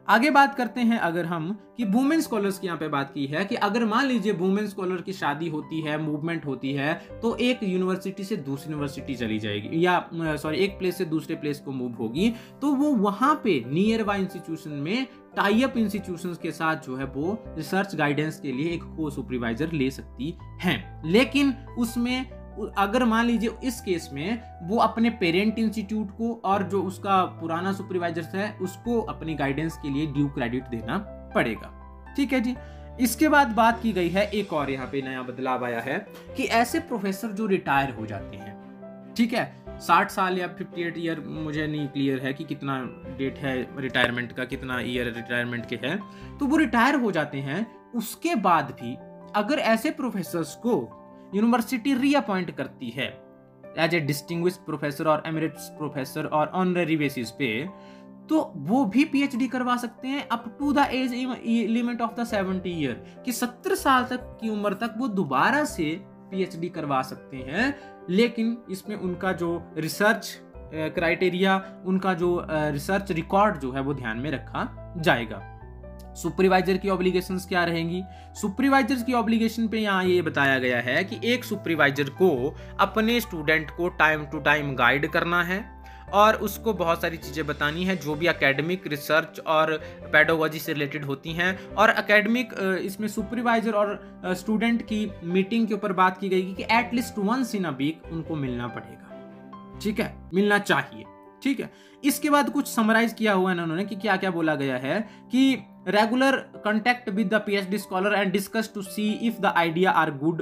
आगे बात करते हैं अगर हम कि वुमेन स्कॉलर्स की यहाँ पे बात की है कि अगर मान लीजिए वुमेन स्कॉलर की शादी होती है, मूवमेंट होती है, तो एक यूनिवर्सिटी से दूसरी यूनिवर्सिटी चली जाएगी या सॉरी एक प्लेस से दूसरे प्लेस को मूव होगी, तो वो वहां पे नियर बाय इंस्टीट्यूशन में टाई अप इंस्टीट्यूशंस के साथ जो है वो रिसर्च गाइडेंस के लिए एक को सुपरवाइजर ले सकती हैं। लेकिन उसमें अगर मान लीजिए इस केस में वो अपने पेरेंट इंस्टीट्यूट को और जो उसका पुराना सुपरवाइजर है उसको अपनी गाइडेंस के लिए ड्यू क्रेडिट देना पड़ेगा। ठीक है जी। इसके बाद बात की गई है, एक और यहाँ पे नया बदलाव आया है कि ऐसे प्रोफेसर जो रिटायर हो जाते हैं, ठीक है, साठ साल या अट्ठावन ईयर, मुझे नहीं क्लियर है कि कितना डेट है रिटायरमेंट का, कितना ईयर रिटायरमेंट के है, तो वो रिटायर हो जाते हैं। उसके बाद भी अगर ऐसे प्रोफेसर्स को यूनिवर्सिटी रीअपॉइंट करती है एज ए डिस्टिंग्विश्ड प्रोफेसर और एमिरेट्स प्रोफेसर और ऑनररी बेसिस पे, तो वो भी पीएचडी करवा सकते हैं up to the age limit of the seventy year, कि सत्तर साल तक की उम्र तक वो दोबारा से पीएचडी करवा सकते हैं। लेकिन इसमें उनका जो रिसर्च क्राइटेरिया, उनका जो रिसर्च रिकॉर्ड जो है वो ध्यान में रखा जाएगा। सुपरवाइजर की ऑब्लिगेशंस क्या रहेंगी? सुपरवाइजर्स की ऑब्लिगेशन पे यहाँ ये बताया गया है कि एक सुपरवाइजर को अपने स्टूडेंट को टाइम टू टाइम गाइड करना है और उसको बहुत सारी चीज़ें बतानी है जो भी एकेडमिक, रिसर्च और पेडागोजी से रिलेटेड होती हैं। और एकेडमिक इसमें सुपरवाइजर और स्टूडेंट की मीटिंग के ऊपर बात की गई कि at least once in a week उनको मिलना पड़ेगा। ठीक है, मिलना चाहिए। ठीक है। इसके बाद कुछ समराइज किया हुआ है उन्होंने कि क्या क्या बोला गया है कि regular contact with the PhD scholar and discuss to see if the idea are good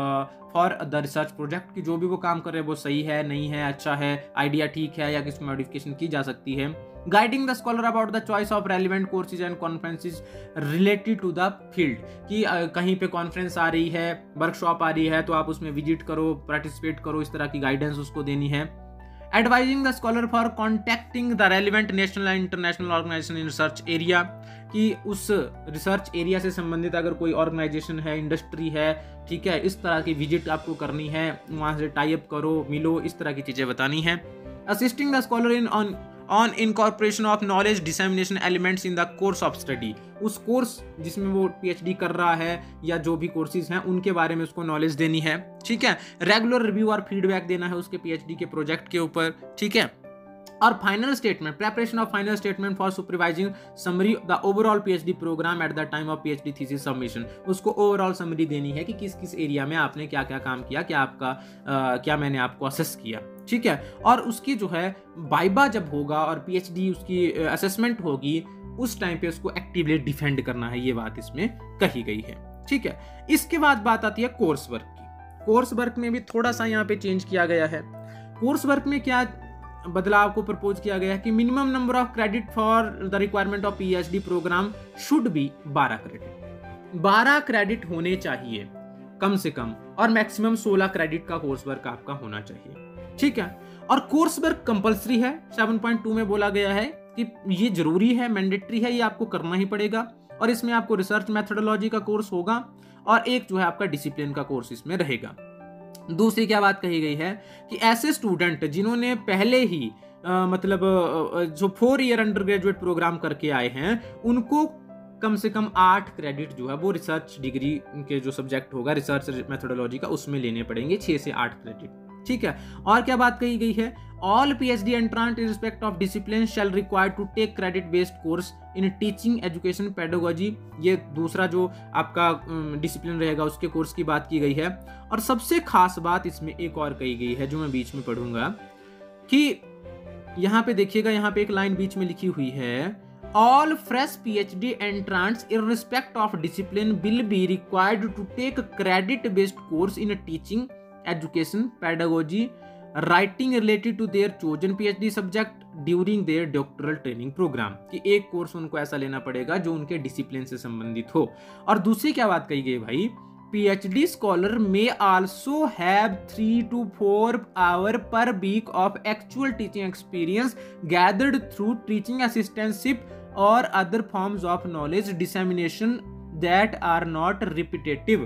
for the research project, कि जो भी वो काम कर रहे हैं वो सही है, नहीं है, अच्छा है, आइडिया ठीक है या किसी मॉडिफिकेशन की जा सकती है। Guiding the scholar about the choice of relevant courses and conferences related to the field, कि uh, कहीं पे कॉन्फ्रेंस आ रही है, वर्कशॉप आ रही है, तो आप उसमें विजिट करो, पार्टिसिपेट करो, इस तरह की गाइडेंस उसको देनी है। Advising the scholar for contacting the relevant national and international organisation in research area, कि उस रिसर्च एरिया से संबंधित अगर कोई ऑर्गेनाइजेशन है, इंडस्ट्री है, ठीक है, इस तरह की विजिट आपको करनी है, वहां से टाई अप करो, मिलो, इस तरह की चीजें बतानी है। Assisting the scholar in on on incorporation of knowledge dissemination elements in the course of study, उस कोर्स जिसमें वो पीएचडी कर रहा है या जो भी कोर्सेज हैं उनके बारे में उसको नॉलेज देनी है। ठीक है। रेगुलर रिव्यू और फीडबैक देना है उसके पीएचडी के प्रोजेक्ट के ऊपर। ठीक है। और final statement, preparation of final statement for supervising summary the overall PhD programme at the time of PhD thesis submission, उसको ओवरऑल समरी देनी है कि किस किस एरिया में आपने क्या क्या काम किया, क्या आपका आ, क्या मैंने आपको असेस किया। ठीक है। और उसकी जो है वाइवा जब होगा और पीएचडी उसकी असेसमेंट होगी, उस टाइम पे उसको एक्टिवली डिफेंड करना है, ये बात इसमें कही गई है। ठीक है। इसके बाद बात आती है कोर्स वर्क की। कोर्स वर्क में भी थोड़ा सा यहाँ पे चेंज किया गया है। कोर्स वर्क में क्या बदलाव को प्रपोज किया गया है कि minimum number of credit for the requirement of PhD programme should be बारह क्रेडिट। बारह क्रेडिट होने चाहिए कम से कम, और मैक्सिमम सोलह क्रेडिट का कोर्स वर्क आपका होना चाहिए। ठीक है। और कोर्स वर्क कंपलसरी है, सात पॉइंट दो में बोला गया है कि ये जरूरी है, मैंडेटरी है, ये आपको करना ही पड़ेगा। और इसमें आपको रिसर्च मेथोडोलॉजी का कोर्स होगा और एक जो है आपका डिसिप्लिन का कोर्स इसमें रहेगा। दूसरी क्या बात कही गई है कि ऐसे स्टूडेंट जिन्होंने पहले ही आ, मतलब आ, जो four year undergraduate programme करके आए हैं, उनको कम से कम आठ क्रेडिट जो है वो रिसर्च डिग्री के जो सब्जेक्ट होगा रिसर्च मेथोडोलॉजी का, उसमें लेने पड़ेंगे, छह से आठ क्रेडिट। ठीक है। और क्या बात कही गई है? All PhD entrant in respect of discipline shall required to take credit based course in teaching education pedagogy, ये दूसरा जो आपका डिसिप्लिन रहेगा उसके कोर्स की बात की गई है। और सबसे खास बात इसमें एक और कही गई है जो मैं बीच में पढ़ूंगा, कि यहाँ पे देखिएगा, यहाँ पे एक लाइन बीच में लिखी हुई है, all fresh PhD entrants irrespective of discipline will be required to take credit based course in teaching, education, pedagogy, writing related to their chosen PhD subject during their doctoral training program, कि एक course उनको ऐसा लेना पड़ेगा जो उनके discipline से संबंधित हो। और दूसरी क्या बात कही गई भाई, PhD scholar may also have three to four hour per week of actual teaching experience gathered through teaching assistantship or other forms of knowledge dissemination that are not repetitive,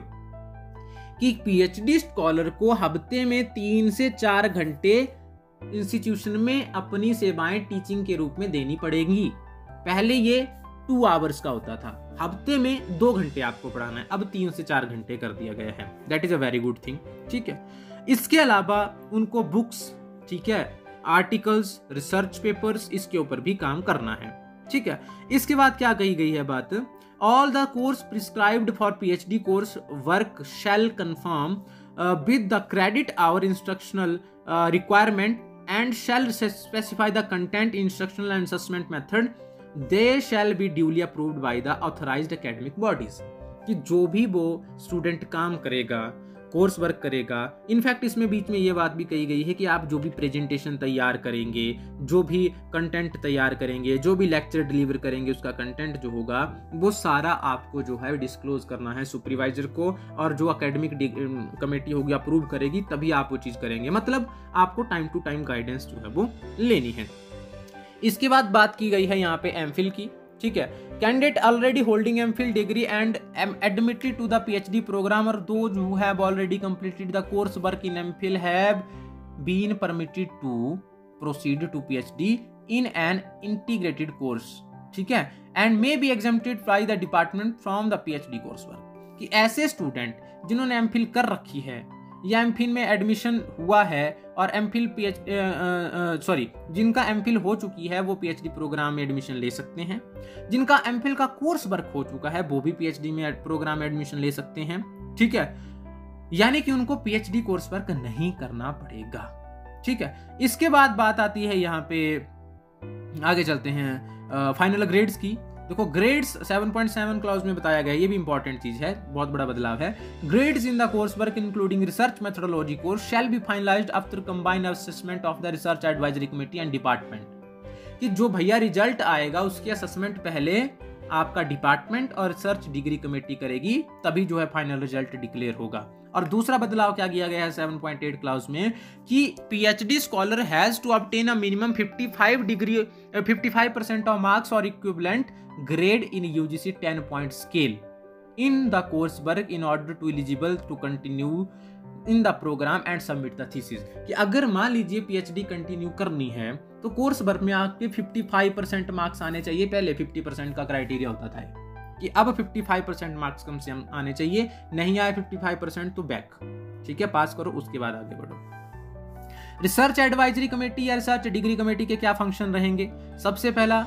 कि पीएचडी स्कॉलर को हफ्ते में तीन से चार घंटे institution में अपनी सेवाएं टीचिंग के रूप में देनी पड़ेंगी। पहले ये टू आवर्स का होता था, हफ्ते में दो घंटे आपको पढ़ाना है, अब तीन से चार घंटे कर दिया गया है। That is a very good thing. ठीक है, इसके अलावा उनको बुक्स, ठीक है, आर्टिकल्स, रिसर्च पेपर्स, इसके ऊपर भी काम करना है। ठीक है, इसके बाद क्या कही गई है बात, all the course prescribed for PhD course work shall confirm with the credit hour instructional requirement and shall specify the content, instructional and assessment method. They shall be duly approved by the authorized academic bodies. कि जो भी वो student काम करेगा, course work करेगा, in fact इसमें बीच में ये बात भी कही गई है कि आप जो भी प्रेजेंटेशन तैयार करेंगे, जो भी कंटेंट तैयार करेंगे, जो भी लेक्चर डिलीवर करेंगे, उसका कंटेंट जो होगा वो सारा आपको जो है डिस्क्लोज करना है सुपरवाइजर को, और जो एकेडमिक कमेटी होगी अप्रूव करेगी तभी आप वो चीज़ करेंगे। मतलब आपको टाइम टू टाइम गाइडेंस जो है वो लेनी है। इसके बाद बात की गई है यहाँ पे एमफिल की। ठीक है, candidate already holding MPhil degree and admitted to the PhD programme और those who have already completed the course work in MPhil have been permitted to proceed to PhD in an integrated course. ठीक है, and may be exempted by the department from the PhD course work. कि ऐसे student जिन्होंने MPhil कर रखी है या MPhil में एडमिशन हुआ है और एमफिल पीएच सॉरी जिनका एमफिल हो चुकी है वो पीएचडी प्रोग्राम में एडमिशन ले सकते हैं। जिनका एमफिल का कोर्स वर्क हो चुका है वो भी पीएचडी में प्रोग्राम में एडमिशन ले सकते हैं। ठीक है, यानी कि उनको पीएचडी कोर्स वर्क नहीं करना पड़ेगा। ठीक है, इसके बाद बात आती है यहाँ पे, आगे चलते हैं फाइनल ग्रेड्स की। देखो grades seven point seven clause में बताया गया है, ये भी इंपॉर्टेंट चीज है, बहुत बड़ा बदलाव है। Grades in the course work including research methodology course shall be finalised after combined assessment of the research advisory committee and department. कि जो भैया रिजल्ट आएगा उसकी असेसमेंट पहले आपका डिपार्टमेंट और रिसर्च डिग्री कमेटी करेगी, तभी जो है फाइनल रिजल्ट डिक्लेयर होगा। और दूसरा बदलाव क्या किया गया है सेवन पॉइंट एट क्लाउज में कि PhD scholar has to obtain a minimum fifty five degree fifty five percent of marks और equivalent grade in UGC ten point scale in the course work in order to eligible to continue in the programme and submit the thesis. कि अगर मान लीजिए PhD continue करनी है तो course work में आपके फिफ्टी फाइव परसेंट मार्क्स आने चाहिए। पहले फिफ्टी परसेंट का क्राइटेरिया होता था कि अब फिफ्टी फाइव परसेंट मार्क्स कम से कम आने चाहिए, नहीं आए फिफ्टी फाइव परसेंट तो बैक। ठीक है, पास करो, उसके बाद आगे बढ़ो। रिसर्च एडवाइजरी कमेटी या रिसर्च डिग्री कमेटी के क्या फंक्शन रहेंगे? सबसे पहला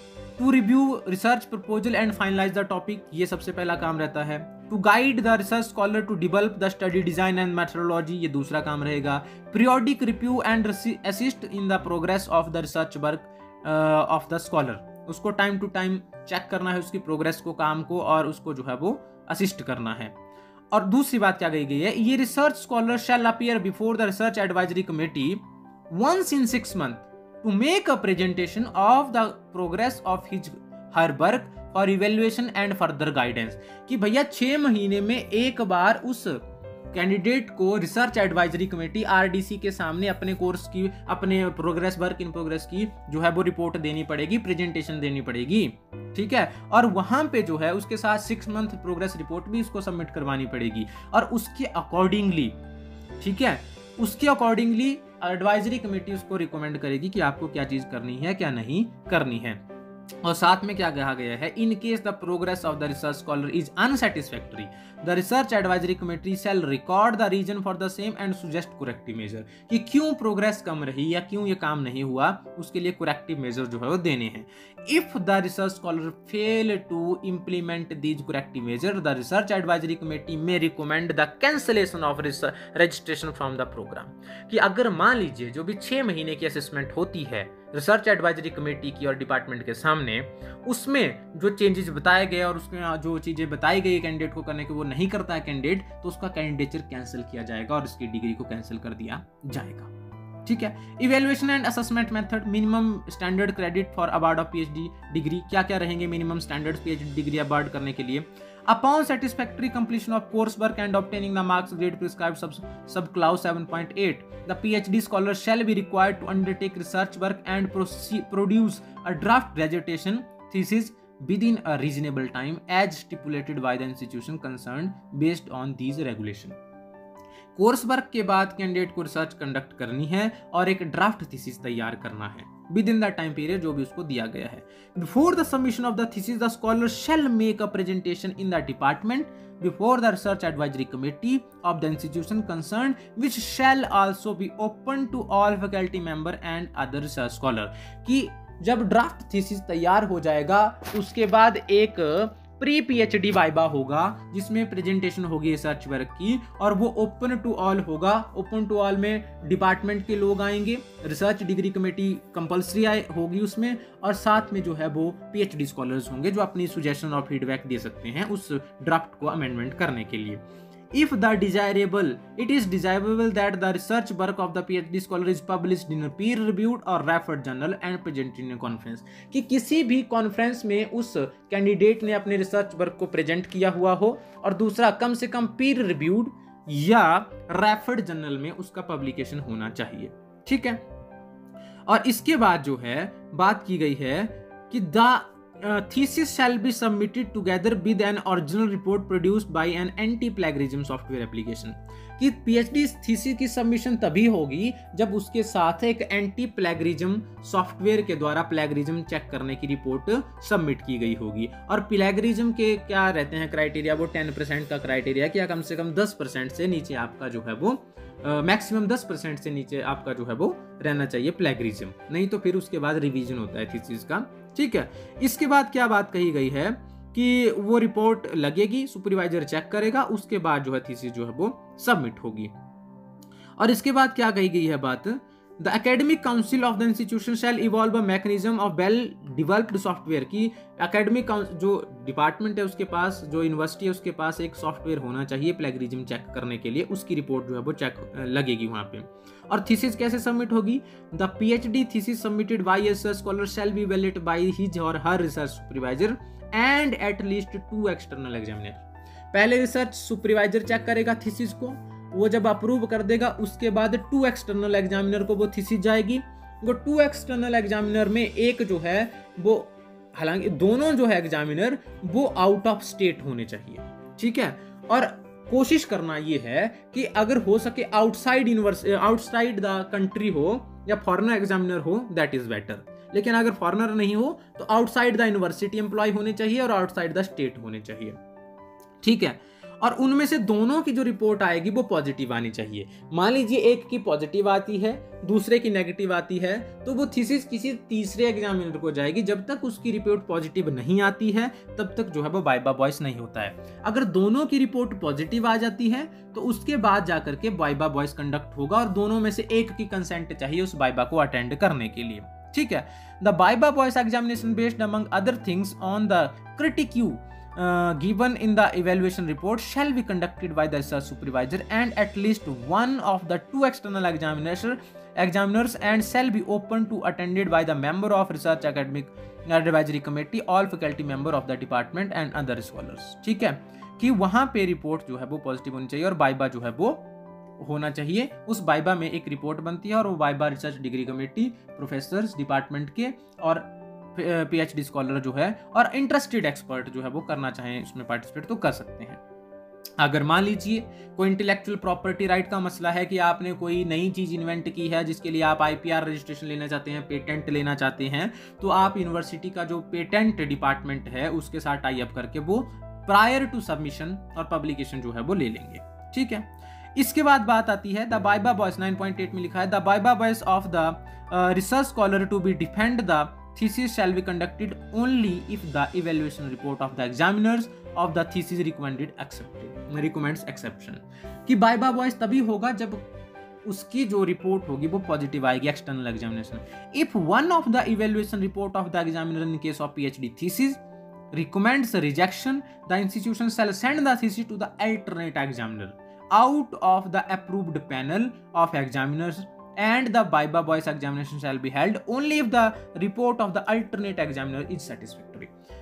to review research proposal and finalise the topic, ये सबसे पहला काम रहता है। To guide the research scholar to develop the study design and methodology, ये दूसरा काम रहेगा। Periodic review and assist in the progress of the research work of the scholar, उसको टाइम टू टाइम चेक करना है उसकी प्रोग्रेस को, काम को, और उसको जो है वो असिस्ट करना है। और दूसरी बात क्या कही गई है, ये research scholar shall appear before the research advisory committee once in six month to make a presentation of the progress of his her work for evaluation and further guidance। कि भैया छह महीने में एक बार उस कैंडिडेट को रिसर्च एडवाइजरी कमेटी आरडीसी के सामने अपने कोर्स की, अपने प्रोग्रेस वर्क इन प्रोग्रेस की जो है वो रिपोर्ट देनी पड़ेगी, प्रेजेंटेशन देनी पड़ेगी। ठीक है, और वहां पे जो है उसके साथ सिक्स मंथ प्रोग्रेस रिपोर्ट भी इसको सबमिट करवानी पड़ेगी, और उसके अकॉर्डिंगली, ठीक है, उसके अकॉर्डिंगली एडवाइजरी कमेटी उसको रिकमेंड करेगी कि आपको क्या चीज करनी है, क्या नहीं करनी है। और साथ में क्या कहा गया है, in case the progress of the research scholar is unsatisfactory the research advisory committee shall record the reason for the same and suggest corrective measure. कि क्यों प्रोग्रेस कम रही या क्यों ये काम नहीं हुआ, उसके लिए करेक्टिव मेजर जो है वो देने हैं। If the research scholar fail to implement these corrective measure the research advisory committee may recommend the cancellation of registration from the programme. कि अगर मान लीजिए जो भी छह महीने की असेसमेंट होती है रिसर्च एडवाइजरी कमेटी की और डिपार्टमेंट के सामने, उसमें जो चेंजेस बताए गए और उसमें जो चीजें बताई गई कैंडिडेट को करने के वो नहीं करता है कैंडिडेट, तो उसका कैंडिडेचर कैंसिल किया जाएगा और उसकी डिग्री को कैंसिल कर दिया जाएगा। ठीक है, evaluation and assessment method, minimum standard credit for award of PhD degree, क्या क्या रहेंगे minimum standards PhD degree award करने के लिए। Upon satisfactory completion of coursework and obtaining the marks grade prescribed sub sub clause seven point eight, the PhD scholar shall be required to undertake research work and produce a draft dissertation thesis within a reasonable time as stipulated by the institution concerned based on these regulations। Course work के बाद candidate को research conduct करनी है और एक draft thesis तैयार करना है। Within the time period जो भी उसको दिया गया है। Before the submission of the thesis the scholar shall make a presentation in the department before the research advisory committee of the institution concern which shall also be open to all faculty member and other research scholar. कि जब draft thesis तैयार हो जाएगा उसके बाद एक pre PhD viva होगा जिसमें प्रेजेंटेशन होगी रिसर्च वर्क की, और वो ओपन टू ऑल होगा। ओपन टू ऑल में डिपार्टमेंट के लोग आएंगे, रिसर्च डिग्री कमेटी कंपलसरी होगी उसमें, और साथ में जो है वो पीएचडी स्कॉलर्स होंगे जो अपनी सुजेशन और फीडबैक दे सकते हैं उस ड्राफ्ट को अमेंडमेंट करने के लिए। If the desirable, it is desirable that the research work of the PhD scholar is published in a peer-reviewed or referred journal and presented in a conference। कि किसी भी कॉन्फ्रेंस में उस कैंडिडेट ने अपने रिसर्च वर्क को present किया हुआ हो, और दूसरा कम से कम पीर रिव्यूड या रेफर्ड जर्नल में उसका पब्लिकेशन होना चाहिए। ठीक है, और इसके बाद जो है बात की गई है कि the Uh, thesis shall be submitted together with an original report produced by an anti-plagiarism software application। कि पीएचडी थीसिस की सबमिशन तभी होगी जब उसके साथ एक एंटी प्लेगरिज्म सॉफ्टवेयर के द्वारा प्लेगरिज्म चेक करने की रिपोर्ट सबमिट की गई होगी। और प्लेगरिज्म के क्या रहते हैं क्राइटेरिया, वो टेन परसेंट का क्राइटेरिया कि कम से कम दस परसेंट से नीचे आपका जो है वो मैक्सिमम दस परसेंट से नीचे आपका जो है वो रहना चाहिए प्लेगरिज्म, नहीं तो फिर उसके बाद रिवीजन होता है थीसिस का। ठीक है, इसके बाद क्या बात कही गई है कि वो रिपोर्ट लगेगी, सुपरवाइजर चेक करेगा, उसके बाद जो है थीसिस जो है वो सबमिट होगी। और इसके बाद क्या कही गई है बात, the academic council of the institution shall evolve a mechanism of well developed software. की एकेडमिक जो डिपार्टमेंट है उसके पास, जो यूनिवर्सिटी है उसके पास एक सॉफ्टवेयर होना चाहिए प्लेगरिज्म चेक करने के लिए, उसकी रिपोर्ट जो है वो चेक लगेगी वहां पे। और थीसिस कैसे सबमिट होगी, the PhD thesis submitted by a research scholar shall be validated by his or her research supervisor and at least two external examiner. पहले रिसर्च सुपरवाइजर चेक करेगा थीसिस को, वो जब अप्रूव कर देगा उसके बाद टू एक्सटर्नल एग्जामिनर को वो थीसिस जाएगी। वो टू एक्सटर्नल एग्जामिनर में एक जो है वो, हालांकि दोनों जो है एग्जामिनर वो आउट ऑफ स्टेट होने चाहिए। ठीक है, और कोशिश करना ये है कि अगर हो सके outside university, outside the country हो या फॉरेनर एग्जामिनर हो, दैट इज बेटर। लेकिन अगर फॉरेनर नहीं हो तो आउटसाइड द यूनिवर्सिटी एम्प्लॉय होने चाहिए और आउटसाइड द स्टेट होने चाहिए। ठीक है, और उनमें से दोनों की जो रिपोर्ट आएगी वो पॉजिटिव आनी चाहिए। मान लीजिए एक की पॉजिटिव आती है, दूसरे की नेगेटिव आती है, तो वो थीसिस किसी तीसरे एग्जामिनर को जाएगी। जब तक उसकी रिपोर्ट पॉजिटिव नहीं आती है तब तक जो है वो वाइवा वॉइस नहीं होता है। अगर दोनों की रिपोर्ट पॉजिटिव आ जाती है तो उसके बाद जाकर के वाइवा वॉइस कंडक्ट होगा, और दोनों में से एक की कंसेंट चाहिए उस वाइवा को अटेंड करने के लिए। ठीक है, the viva voce examination based among other things on the critique Uh, given in the evaluation report shall be conducted by the research supervisor and at least one of the two external examiners examiners and shall be open to attended by the member of research academic advisory committee, all faculty member of the department and other scholars। ठीक है, कि वहां पे report जो है वो positive होनी चाहिए और वाइवा जो है वो होना चाहिए। उस वाइवा में एक रिपोर्ट बनती है और वो viva research degree committee, professors department के और पीएचडी स्कॉलर जो है और इंटरेस्टेड एक्सपर्ट जो है वो करना चाहें उसमें पार्टिसिपेट तो कर सकते हैं। अगर मान लीजिए कोई इंटेलेक्चुअल प्रॉपर्टी राइट का मसला है कि आपने कोई नई चीज इन्वेंट की है जिसके लिए आप आईपीआर रजिस्ट्रेशन लेना चाहते हैं, पेटेंट लेना चाहते हैं, तो आप यूनिवर्सिटी का जो पेटेंट डिपार्टमेंट है उसके साथ टाई अप करके वो प्रायर टू सबमिशन और पब्लिकेशन जो है वो ले लेंगे। ठीक है, इसके बाद बात आती है the viva voce nine point eight में लिखा है the viva voce of the research scholar to be defend the thesis shall be conducted only if the evaluation report of the examiners of the thesis recommended accepted recommends exception। कि viva voce तभी होगा जब उसकी जो report होगी वो positive आएगी external examination. If one of the evaluation report of the examiner in case of PhD thesis recommends rejection, the institution shall send the thesis to the alternate examiner out of the approved panel of examiners and the viva voice examination shall be held only if the report of the alternate examiner is satisfactory।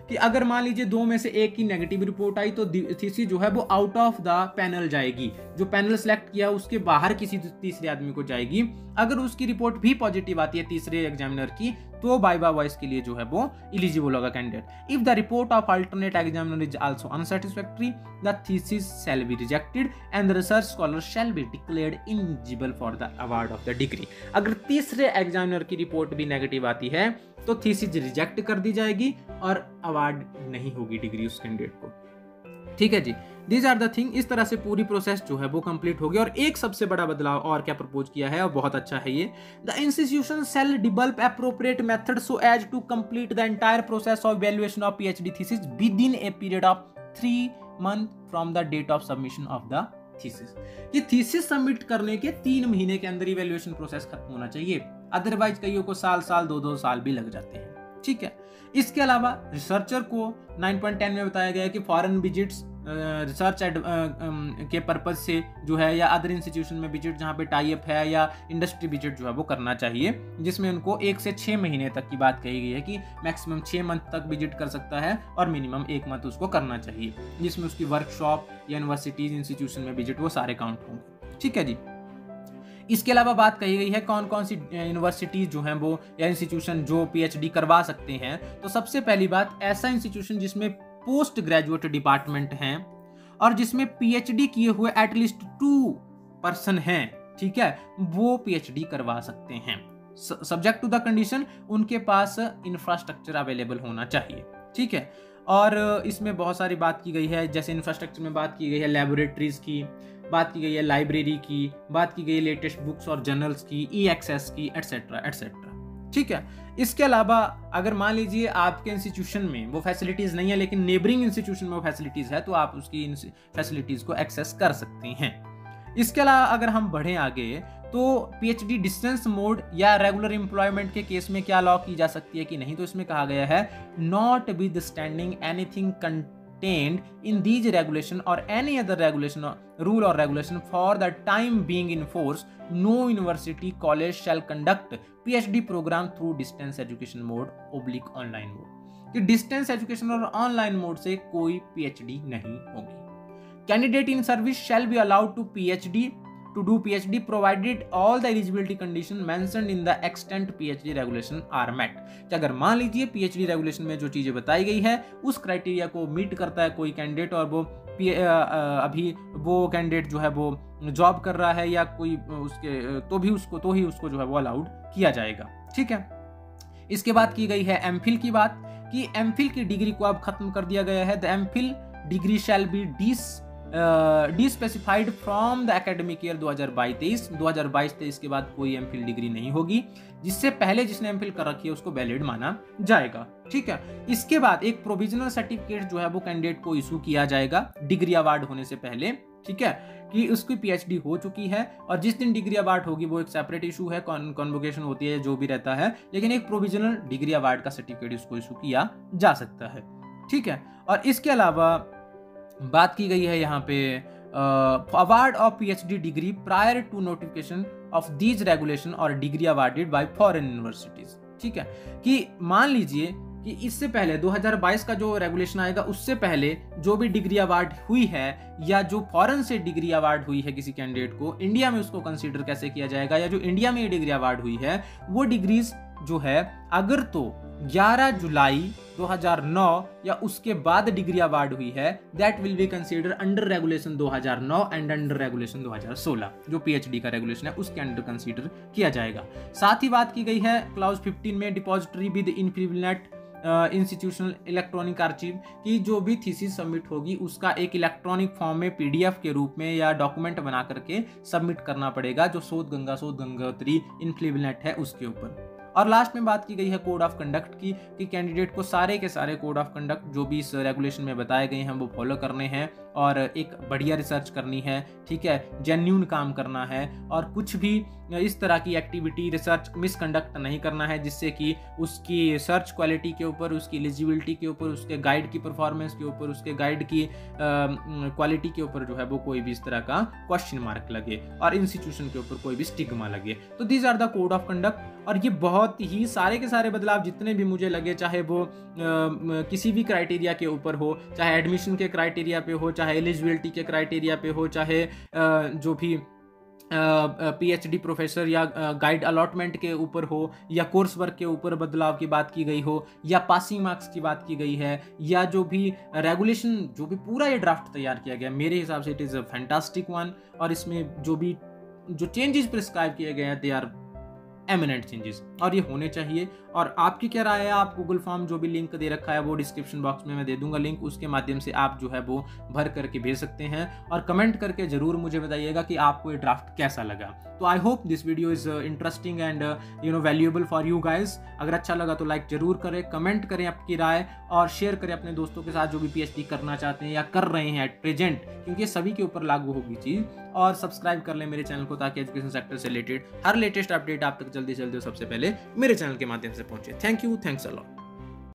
कि अगर मान लीजिए दो में से एक की negative report आई तो थीसिस जो है वो आउट ऑफ द पैनल जाएगी, जो पैनल सेलेक्ट किया उसके बाहर किसी तीसरे आदमी को जाएगी। अगर उसकी रिपोर्ट भी पॉजिटिव आती है तीसरे एग्जामिनर की तो वाइवा वॉइस के लिए जो है वो एलिजिबल होगा candidate. If the report of alternate examiner is also unsatisfactory the thesis shall be rejected and the research scholar shall be declared ineligible for the award of the degree. अगर तीसरे examiner की report भी negative आती है तो thesis reject कर दी जाएगी और अवार्ड नहीं होगी डिग्री उस कैंडिडेट को। ठीक है जी, दीज आर द थिंग। इस तरह से पूरी प्रोसेस जो है वो कंप्लीट होगी। और एक सबसे बड़ा बदलाव और क्या प्रपोज किया है और बहुत अच्छा है ये, the institution shall develop appropriate method so as to complete the entire process of valuation of PhD thesis within a period of three month from the date of submission of the thesis. ये thesis submit करने के तीन महीने के अंदर evaluation process खत्म होना चाहिए, अदरवाइज कईयों को साल साल दो दो साल भी लग जाते हैं। ठीक है, इसके अलावा रिसर्चर को नाइन पॉइंट टेन में बताया गया है कि फॉरेन विजिट्स रिसर्च के पर्पज से जो है या अदर इंस्टीट्यूशन में विजिट जहाँ पे टाई अप है या इंडस्ट्री विजिट जो है वो करना चाहिए, जिसमें उनको एक से छः महीने तक की बात कही गई है कि मैक्सिमम छः मंथ तक विजिट कर सकता है और मिनिमम एक मंथ उसको करना चाहिए, जिसमें उसकी वर्कशॉप या यूनिवर्सिटीज इंस्टीट्यूशन में विजिट वो सारे काउंट होंगे। ठीक है जी, इसके अलावा बात कही गई है कौन कौन सी यूनिवर्सिटीज जो हैं वो या इंस्टीट्यूशन जो पीएचडी करवा सकते हैं। तो सबसे पहली बात, ऐसा इंस्टीट्यूशन जिसमें पोस्ट ग्रेजुएट डिपार्टमेंट हैं और जिसमें पीएचडी किए हुए एटलीस्ट टू पर्सन हैं, ठीक है, वो पीएचडी करवा सकते हैं। सब्जेक्ट टू द कंडीशन उनके पास इंफ्रास्ट्रक्चर अवेलेबल होना चाहिए। ठीक है, और इसमें बहुत सारी बात की गई है, जैसे इंफ्रास्ट्रक्चर में बात की गई है लैबोरेटरीज की, बात की गई है लाइब्रेरी की, बात की गई है लेटेस्ट बुक्स और जर्नल्स की, ई एक्सेस की, एटसेट्रा एटसेट्रा। ठीक है, इसके अलावा अगर मान लीजिए आपके इंस्टीट्यूशन में वो फैसिलिटीज नहीं है लेकिन नेबरिंग इंस्टीट्यूशन में वो फैसिलिटीज है तो आप उसकी फैसिलिटीज को एक्सेस कर सकते हैं। इसके अलावा अगर हम बढ़ें आगे तो पीएचडी डिस्टेंस मोड या रेगुलर एम्प्लॉयमेंट के केस में क्या लॉ की जा सकती है कि नहीं, तो इसमें कहा गया है notwithstanding anything contained in these regulation or any other regulation or rule or regulation for the time being in force, no university college shall conduct PhD program through distance education mode oblique online mode। कि distance education और online mode से कोई PhD नहीं होगी। Candidate in service shall be allowed to PhD to do PhD provided all the eligibility condition mentioned in the extant PhD regulation are met। अगर मान लीजिए PhD regulation में जो चीजें बताई गई है उस क्राइटेरिया को मीट करता है कोई कैंडिडेट और वो अभी वो कैंडिडेट जो है वो जॉब कर रहा है या कोई उसके तो भी उसको तो ही उसको जो है वो अलाउड किया जाएगा। ठीक है, इसके बाद की गई है एमफिल की बात कि एमफिल की डिग्री को अब खत्म कर दिया गया है। The MPhil degree shall be dis d specified from the academic year दो हज़ार बाईस तेईस के बाद कोई एमफिल डिग्री नहीं होगी, जिससे पहले जिसने एमफिल कर रखी है उसको वैलिड माना जाएगा। ठीक है, इसके बाद एक प्रोविजनल सर्टिफिकेट जो है वो कैंडिडेट को इशू किया जाएगा डिग्री अवार्ड होने से पहले। ठीक है, कि उसकी पीएचडी हो चुकी है और जिस दिन डिग्री अवार्ड होगी वो एक सेपरेट इशू है, कॉन्वोकेशन होती है जो भी रहता है, लेकिन एक प्रोविजनल डिग्री अवार्ड का सर्टिफिकेट उसको इशू किया जा सकता है। ठीक है, और इसके अलावा बात की गई है यहाँ पे award of PhD degree prior to notification of these regulation और degree awarded by foreign universities. ठीक है, कि मान लीजिए कि इससे पहले दो हज़ार बाईस का जो रेगुलेशन आएगा उससे पहले जो भी डिग्री अवार्ड हुई है या जो फॉरेन से डिग्री अवार्ड हुई है किसी कैंडिडेट को, इंडिया में उसको कंसीडर कैसे किया जाएगा, या जो इंडिया में डिग्री अवार्ड हुई है वो डिग्रीज जो है अगर तो ग्यारह जुलाई दो हज़ार नौ या उसके बाद डिग्री अवार्ड हुई है that will be consider under regulation दो हज़ार नौ एंड अंडर रेगुलेशन दो हज़ार सोलह, जो पीएचडी का रेगुलेशन है उसके अंडर कंसीडर किया जाएगा। साथ ही बात की गई है क्लाउज फिफ्टीन में depository with infinite institutional electronic archive की जो भी थीसिस सबमिट होगी उसका एक इलेक्ट्रॉनिक फॉर्म में पीडीएफ के रूप में या डॉक्यूमेंट बना करके सबमिट करना पड़ेगा जो शोध गंगा शोध गंगोत्री इनफ्लिबिनेट है उसके ऊपर। और लास्ट में बात की गई है कोड ऑफ कंडक्ट की कि कैंडिडेट को सारे के सारे कोड ऑफ कंडक्ट जो भी इस रेगुलेशन में बताए गए हैं वो फॉलो करने हैं और एक बढ़िया रिसर्च करनी है। ठीक है, जेन्यून काम करना है और कुछ भी इस तरह की एक्टिविटी रिसर्च मिसकंडक्ट नहीं करना है जिससे कि उसकी सर्च क्वालिटी के ऊपर, उसकी एलिजिबिलिटी के ऊपर, उसके गाइड की परफॉर्मेंस के ऊपर, उसके गाइड की क्वालिटी के ऊपर जो है वो कोई भी इस तरह का क्वेश्चन मार्क लगे और इंस्टीट्यूशन के ऊपर कोई भी स्टिग्मा लगे। तो these are the code of conduct और ये बहुत बहुत ही सारे के सारे बदलाव जितने भी मुझे लगे, चाहे वो आ, किसी भी क्राइटेरिया के ऊपर हो, चाहे एडमिशन के क्राइटेरिया पे हो, चाहे एलिजिबिलिटी के क्राइटेरिया पे हो, चाहे आ, जो भी पीएचडी प्रोफेसर या गाइड अलॉटमेंट के ऊपर हो, या कोर्स वर्क के ऊपर बदलाव की बात की गई हो, या पासिंग मार्क्स की बात की गई है, या जो भी रेगुलेशन, जो भी पूरा ये ड्राफ्ट तैयार किया गया, मेरे हिसाब से it is a fantastic one. और इसमें जो भी जो चेंजेस प्रिस्क्राइब किए गए हैं, दे आर एमिनेंट चेंजेस, और ये होने चाहिए। और आपकी क्या राय है? आप गूगल फॉर्म जो भी लिंक दे रखा है वो डिस्क्रिप्शन बॉक्स में मैं दे दूंगा लिंक, उसके माध्यम से आप जो है वो भर करके भेज सकते हैं, और कमेंट करके जरूर मुझे बताइएगा कि आपको ये ड्राफ्ट कैसा लगा। तो I hope this video is interesting and you know valuable for you guys. अगर अच्छा लगा तो लाइक जरूर करें, कमेंट करें आपकी राय, और शेयर करें अपने दोस्तों के साथ जो भी पीएचडी करना चाहते हैं या कर रहे हैं एट प्रेजेंट, क्योंकि ये सभी के ऊपर लागू होगी चीज़। और सब्सक्राइब कर लें मेरे चैनल को, ताकि एजुकेशन सेक्टर से रिलेटेड हर लेटेस्ट अपडेट आप तक जल्दी से जल्दी सबसे पहले मेरे चैनल के माध्यम से पहुंचे। Thank you, thanks a lot.